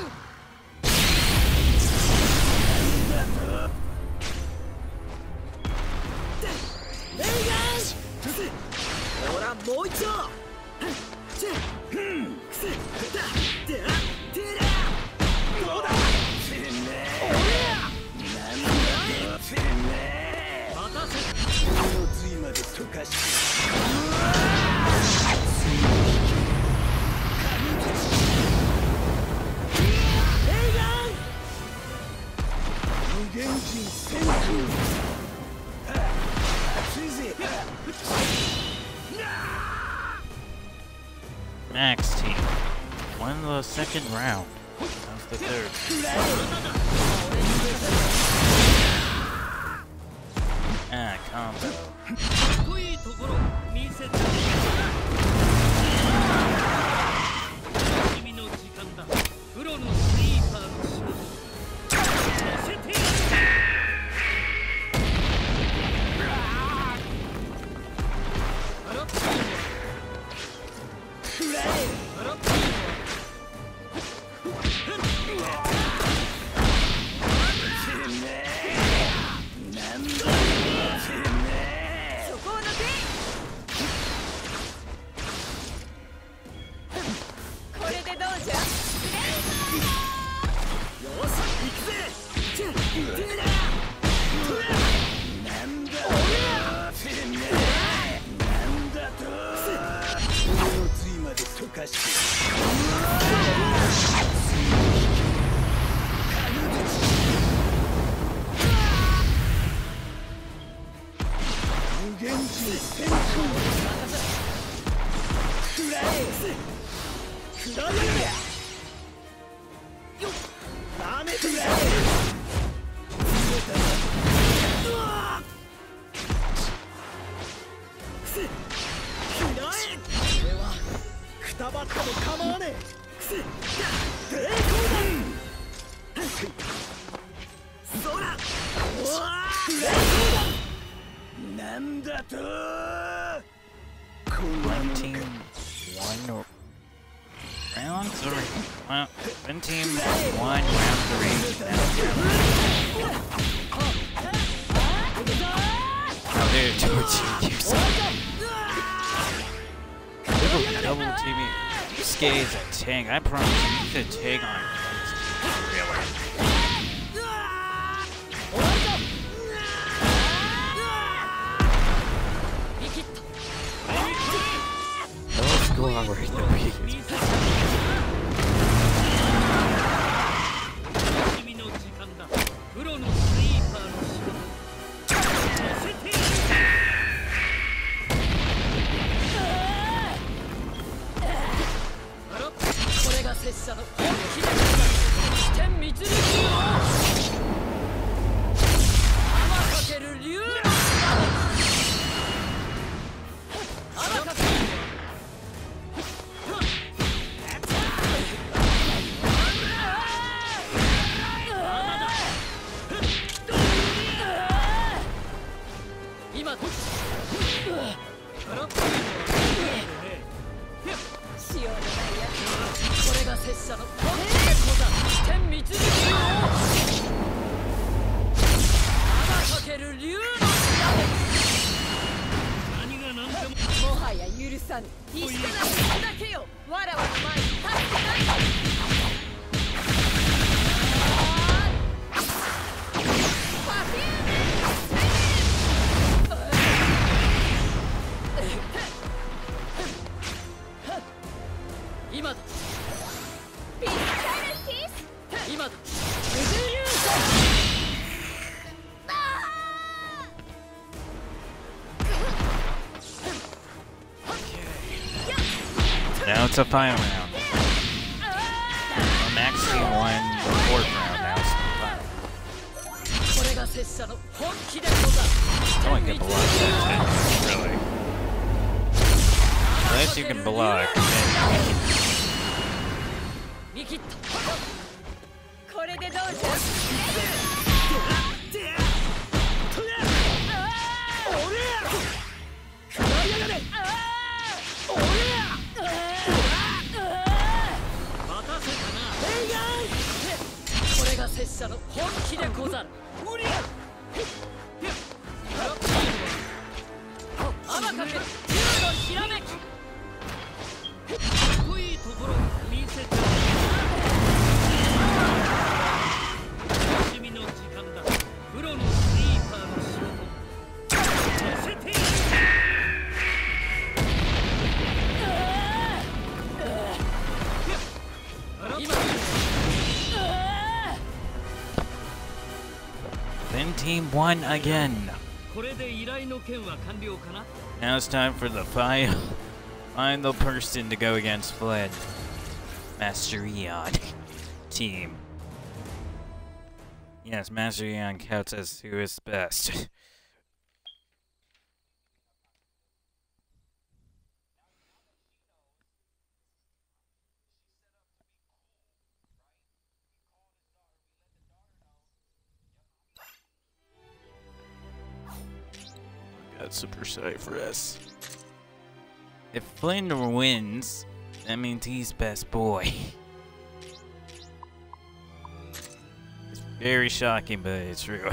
レイガンほらもう一度どうだなんだ待たせの髄まで溶かしてレイガン無限人戦空 Max team won the second round. That's the third. Ah, combo. かっこいいところ見せて君の時間だ。プロのスイーパーの仕事見せてやる。 One team won round 3. Well, one team won round 3. Now they're torching you. Double teaming. Skate's a tank. I promise you, you could take on really. Let's go on right now. プロのスイーパーの仕事させてこれが拙者の本気で視点密流を天かける竜天かける今だしようのないやつこれが拙者の本気でござる視点密流を天かける竜の何が何でももはや許さぬ石から水だけよわらわの前に立ってない今だピッチャーキス今だ水流走 Now it's a final round. Well, Max team won the 4th round, now it's the final. これが拙者の本気でござる I want to get blocked that time, really. Unless you can block, then 見切ったこれでどうじゃこれが拙者の本気でござる天かけ竜のひらめきかっこいいところ見せて楽しみの時間だプロのスイーパーの仕事させて今 Then team won again. これで依頼の件は完了かな Now it's time for the final person to go against Fled. Master Eon team. Yes, Master Eon counts as who is best. Got super excited for us. If Flynn wins, that means he's best boy. It's very shocking, but it's true.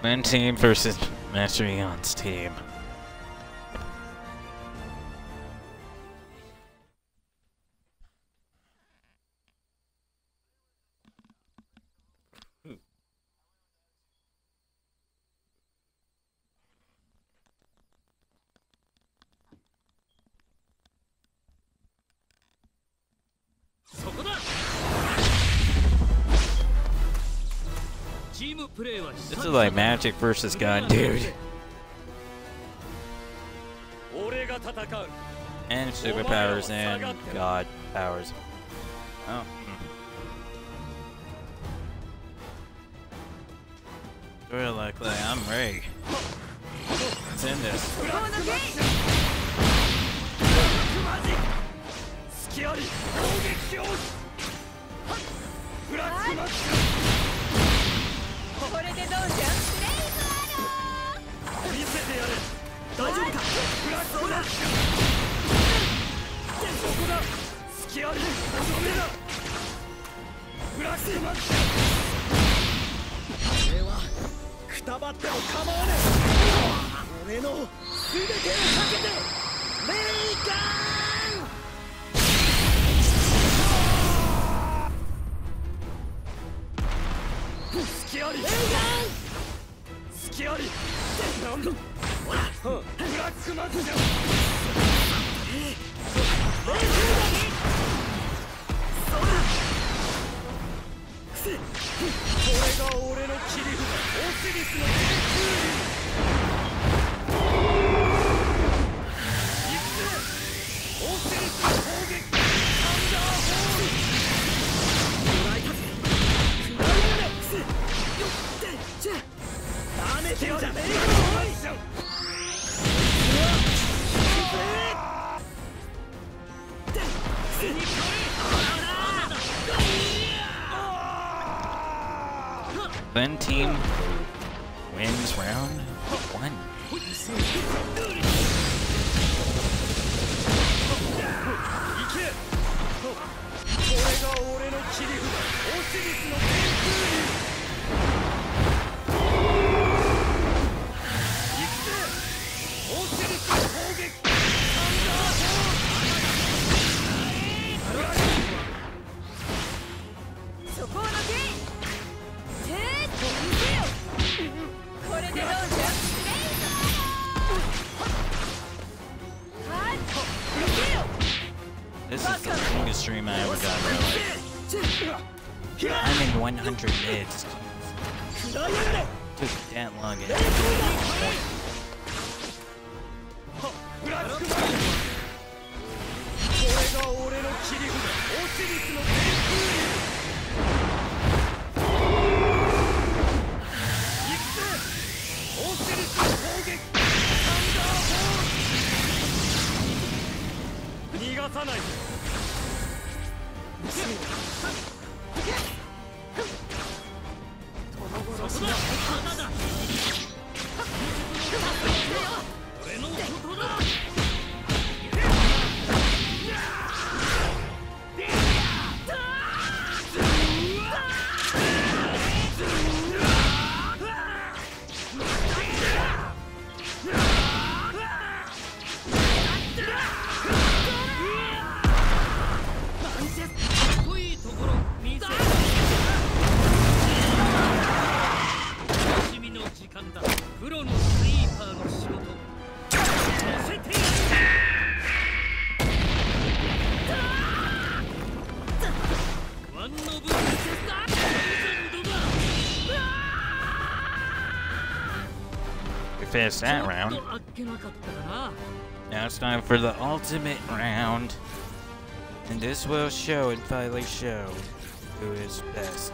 Men team versus Master Eon's team. This is like magic versus gun, dude. And superpowers and god powers. Oh. Sort of like I'm ready. Let's end this. Then team wins round 1. This is the longest stream I ever got in my life. I'm in 100 mids. Took that long to get to that point. We finished that round. Now it's time for the ultimate round. And this will show and finally show who is best.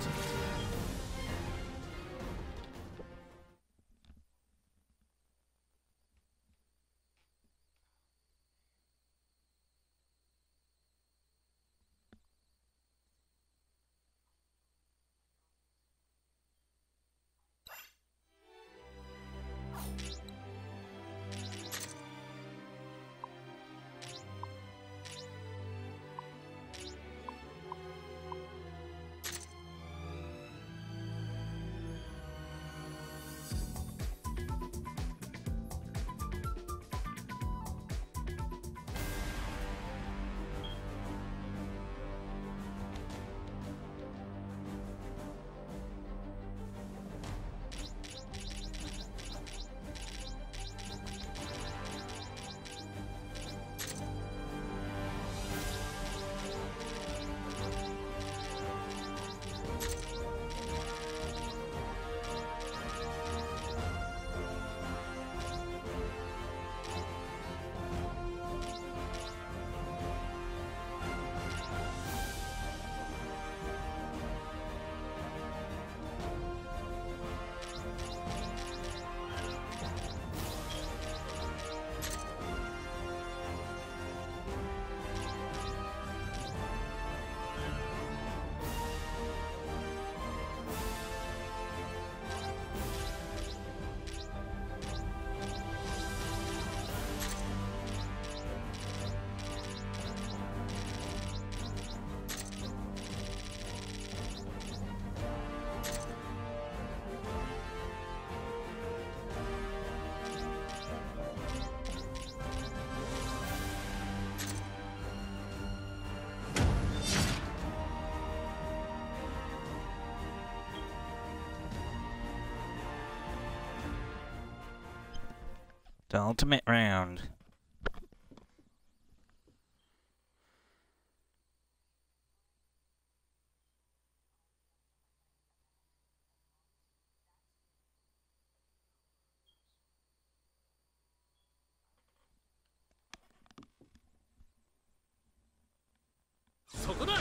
The ultimate round. そこだ。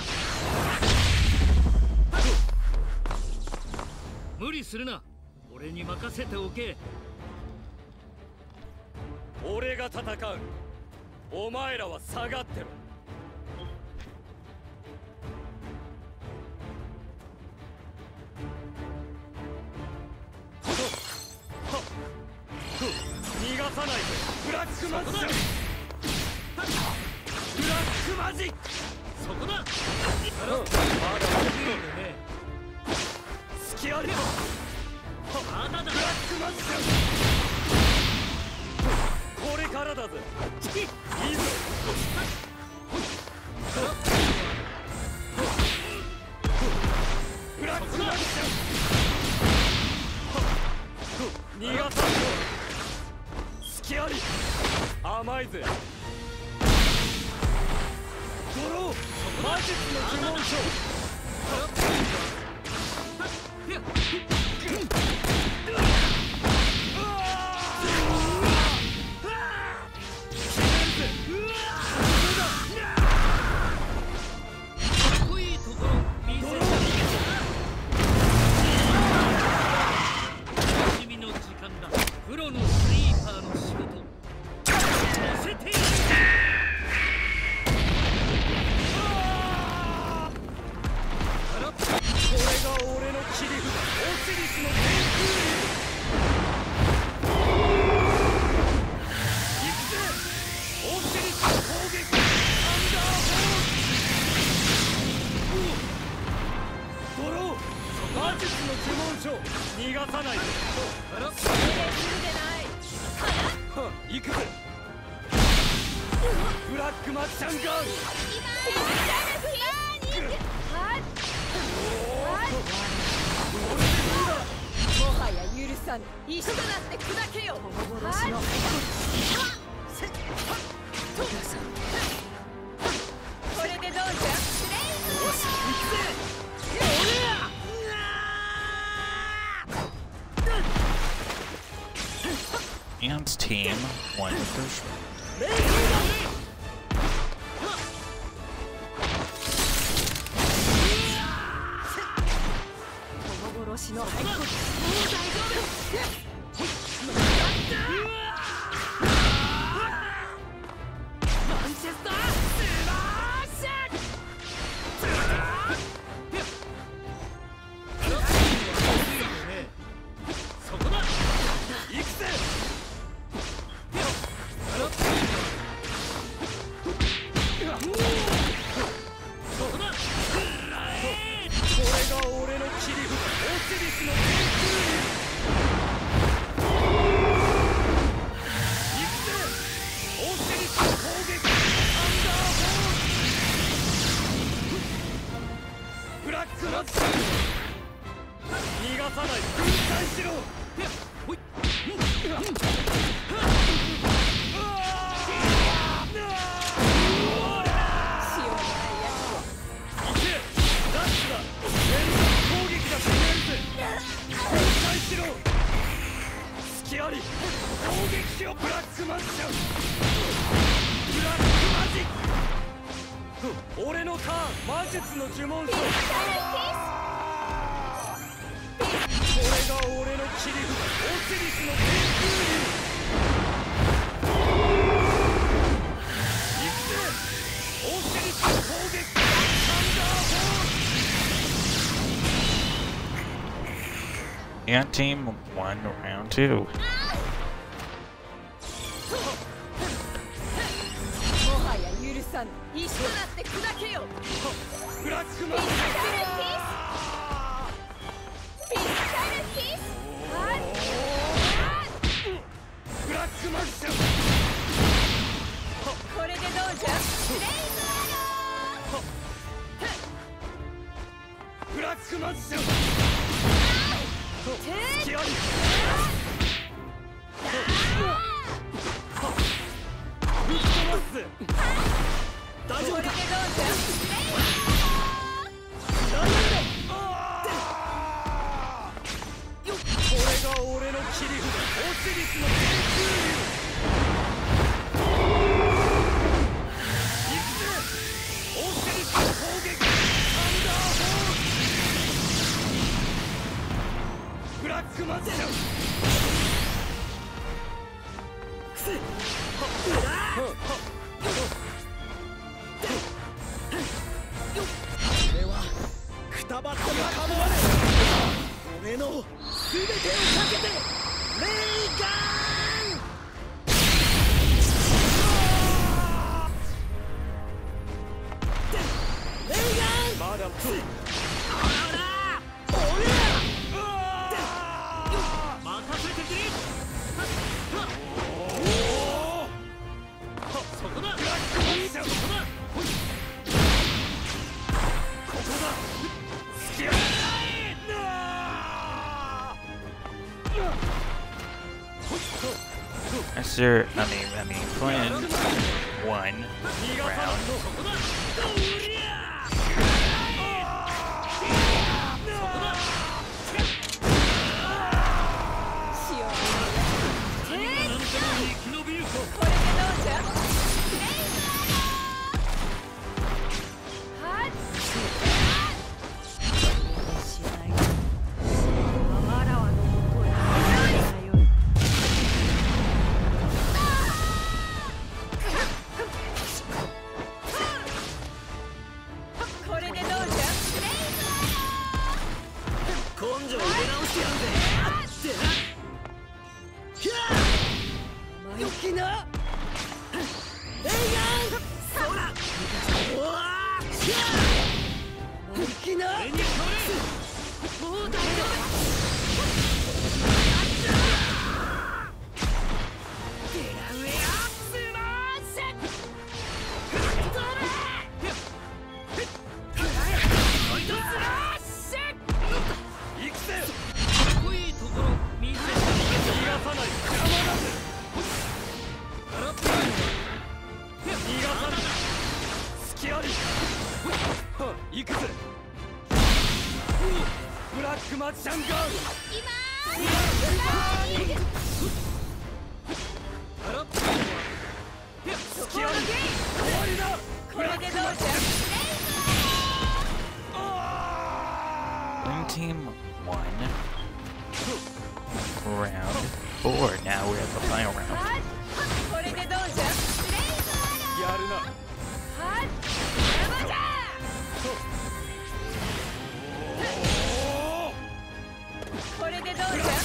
無理するな。俺に任せておけ。 俺が戦う。お前らは下がってろ。逃がさないで。ブラックマジック。ブラックマジック。 そこだ。 まだ隙ありだ。 まだだ。 ブラックマジック。これからだぜ。いいぞ。ブラックマジック。逃がさんぞ。隙あり。甘いぜ。ドロー魔術の呪文書。プロのスイーパーの仕事。乗せて。これが俺の切り札、オシリスの天空流。行くぜ、オシリスの攻撃、アンダーホール。ドロー魔術の呪文書。逃がさないで。行くぜ。ブラックマッチャンガール。 もはや許さぬ。一緒となって砕けよ。これでどうじゃ。 Ant's team won the first round. 幻の骸骨。もう大丈夫。マンチェスタースマッシそこだ。 行くぜ。 そこだ。 これが俺の切り札、オシリスの天空流。行くぜ、オシリスの攻撃、アンダーホール。ブラックマッチ。逃がさない。分解しろ。ほい。隙あり。攻撃しろ。ブラックマッチャー。ブラックマジック。俺のターン。魔術の呪文書。これが俺の切り札、オシリスの天空流。行くぜ、オシリスの攻撃、サンダーホール。 Ant team won round 2. もはや許さぬ。一緒となって砕けよ。 ブラックマッチ。ブラックマッチ。 これでどうじゃ。 ブラックマッチ。隙あり。ブが俺の切り札オシリスの天空竜。行くぜオシリスの攻撃サンダーホール。ブラックマジシャン。 俺はくたばっても構わねえ。俺の全てをかけてレイガン。レイガン。 まだプー。 俺ら任せてくれ。そこだ。 ブラックマジシャン。 そこだ。 ここだ。スキャ After, I mean, playing one round. そこだ。 行くぜブラックマジシャンガール。スキアリ終わりだ。ブラックマジシャン。 Win team 1. Round 4. Now we're at the final round. やるな。 これでどうじゃ。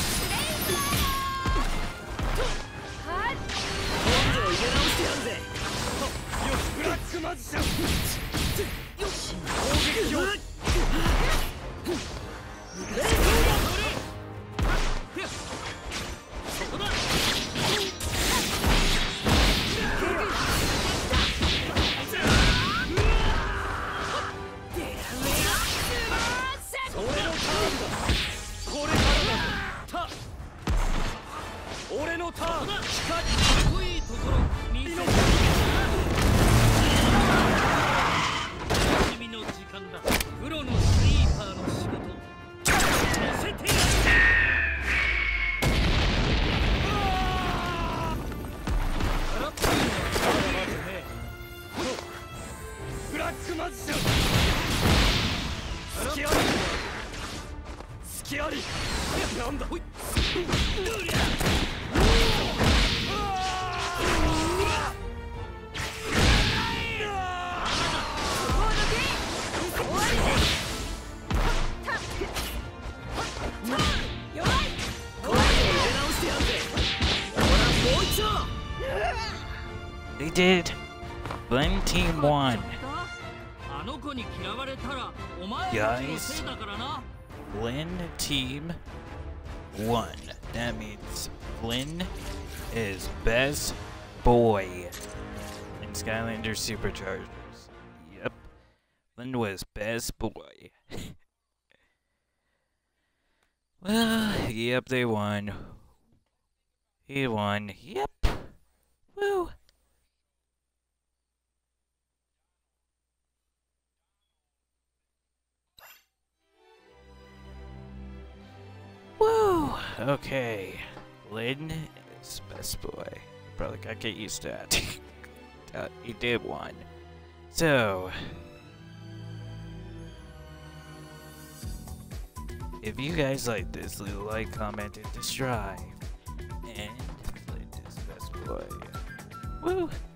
根性入れ直してやるぜ。 よしブラックマジシャン。よし攻撃を。 そこだ。 俺のターンだ。これからだ。俺のターン。 かっこいいところ見せて。君の時間だ。プロのスイーパーの仕事見せてやる。空っぽいのはまだね。 ブラックマジシャン。スキアリスキアリなんだ。ほい They did. Blend team 1. あの子に嫌われたらお前たちのせいだからな。 Blend team 1. That means Flynn is best boy in Skylanders Superchargers. Yep. Flynn was best boy. Well, yep, they won. He won. Yep. Woo. Okay. Lynn is best boy. Probably gotta get used to that. He did one. So, if you guys like this, leave a like, comment, and subscribe. And Flint is best boy. Woo!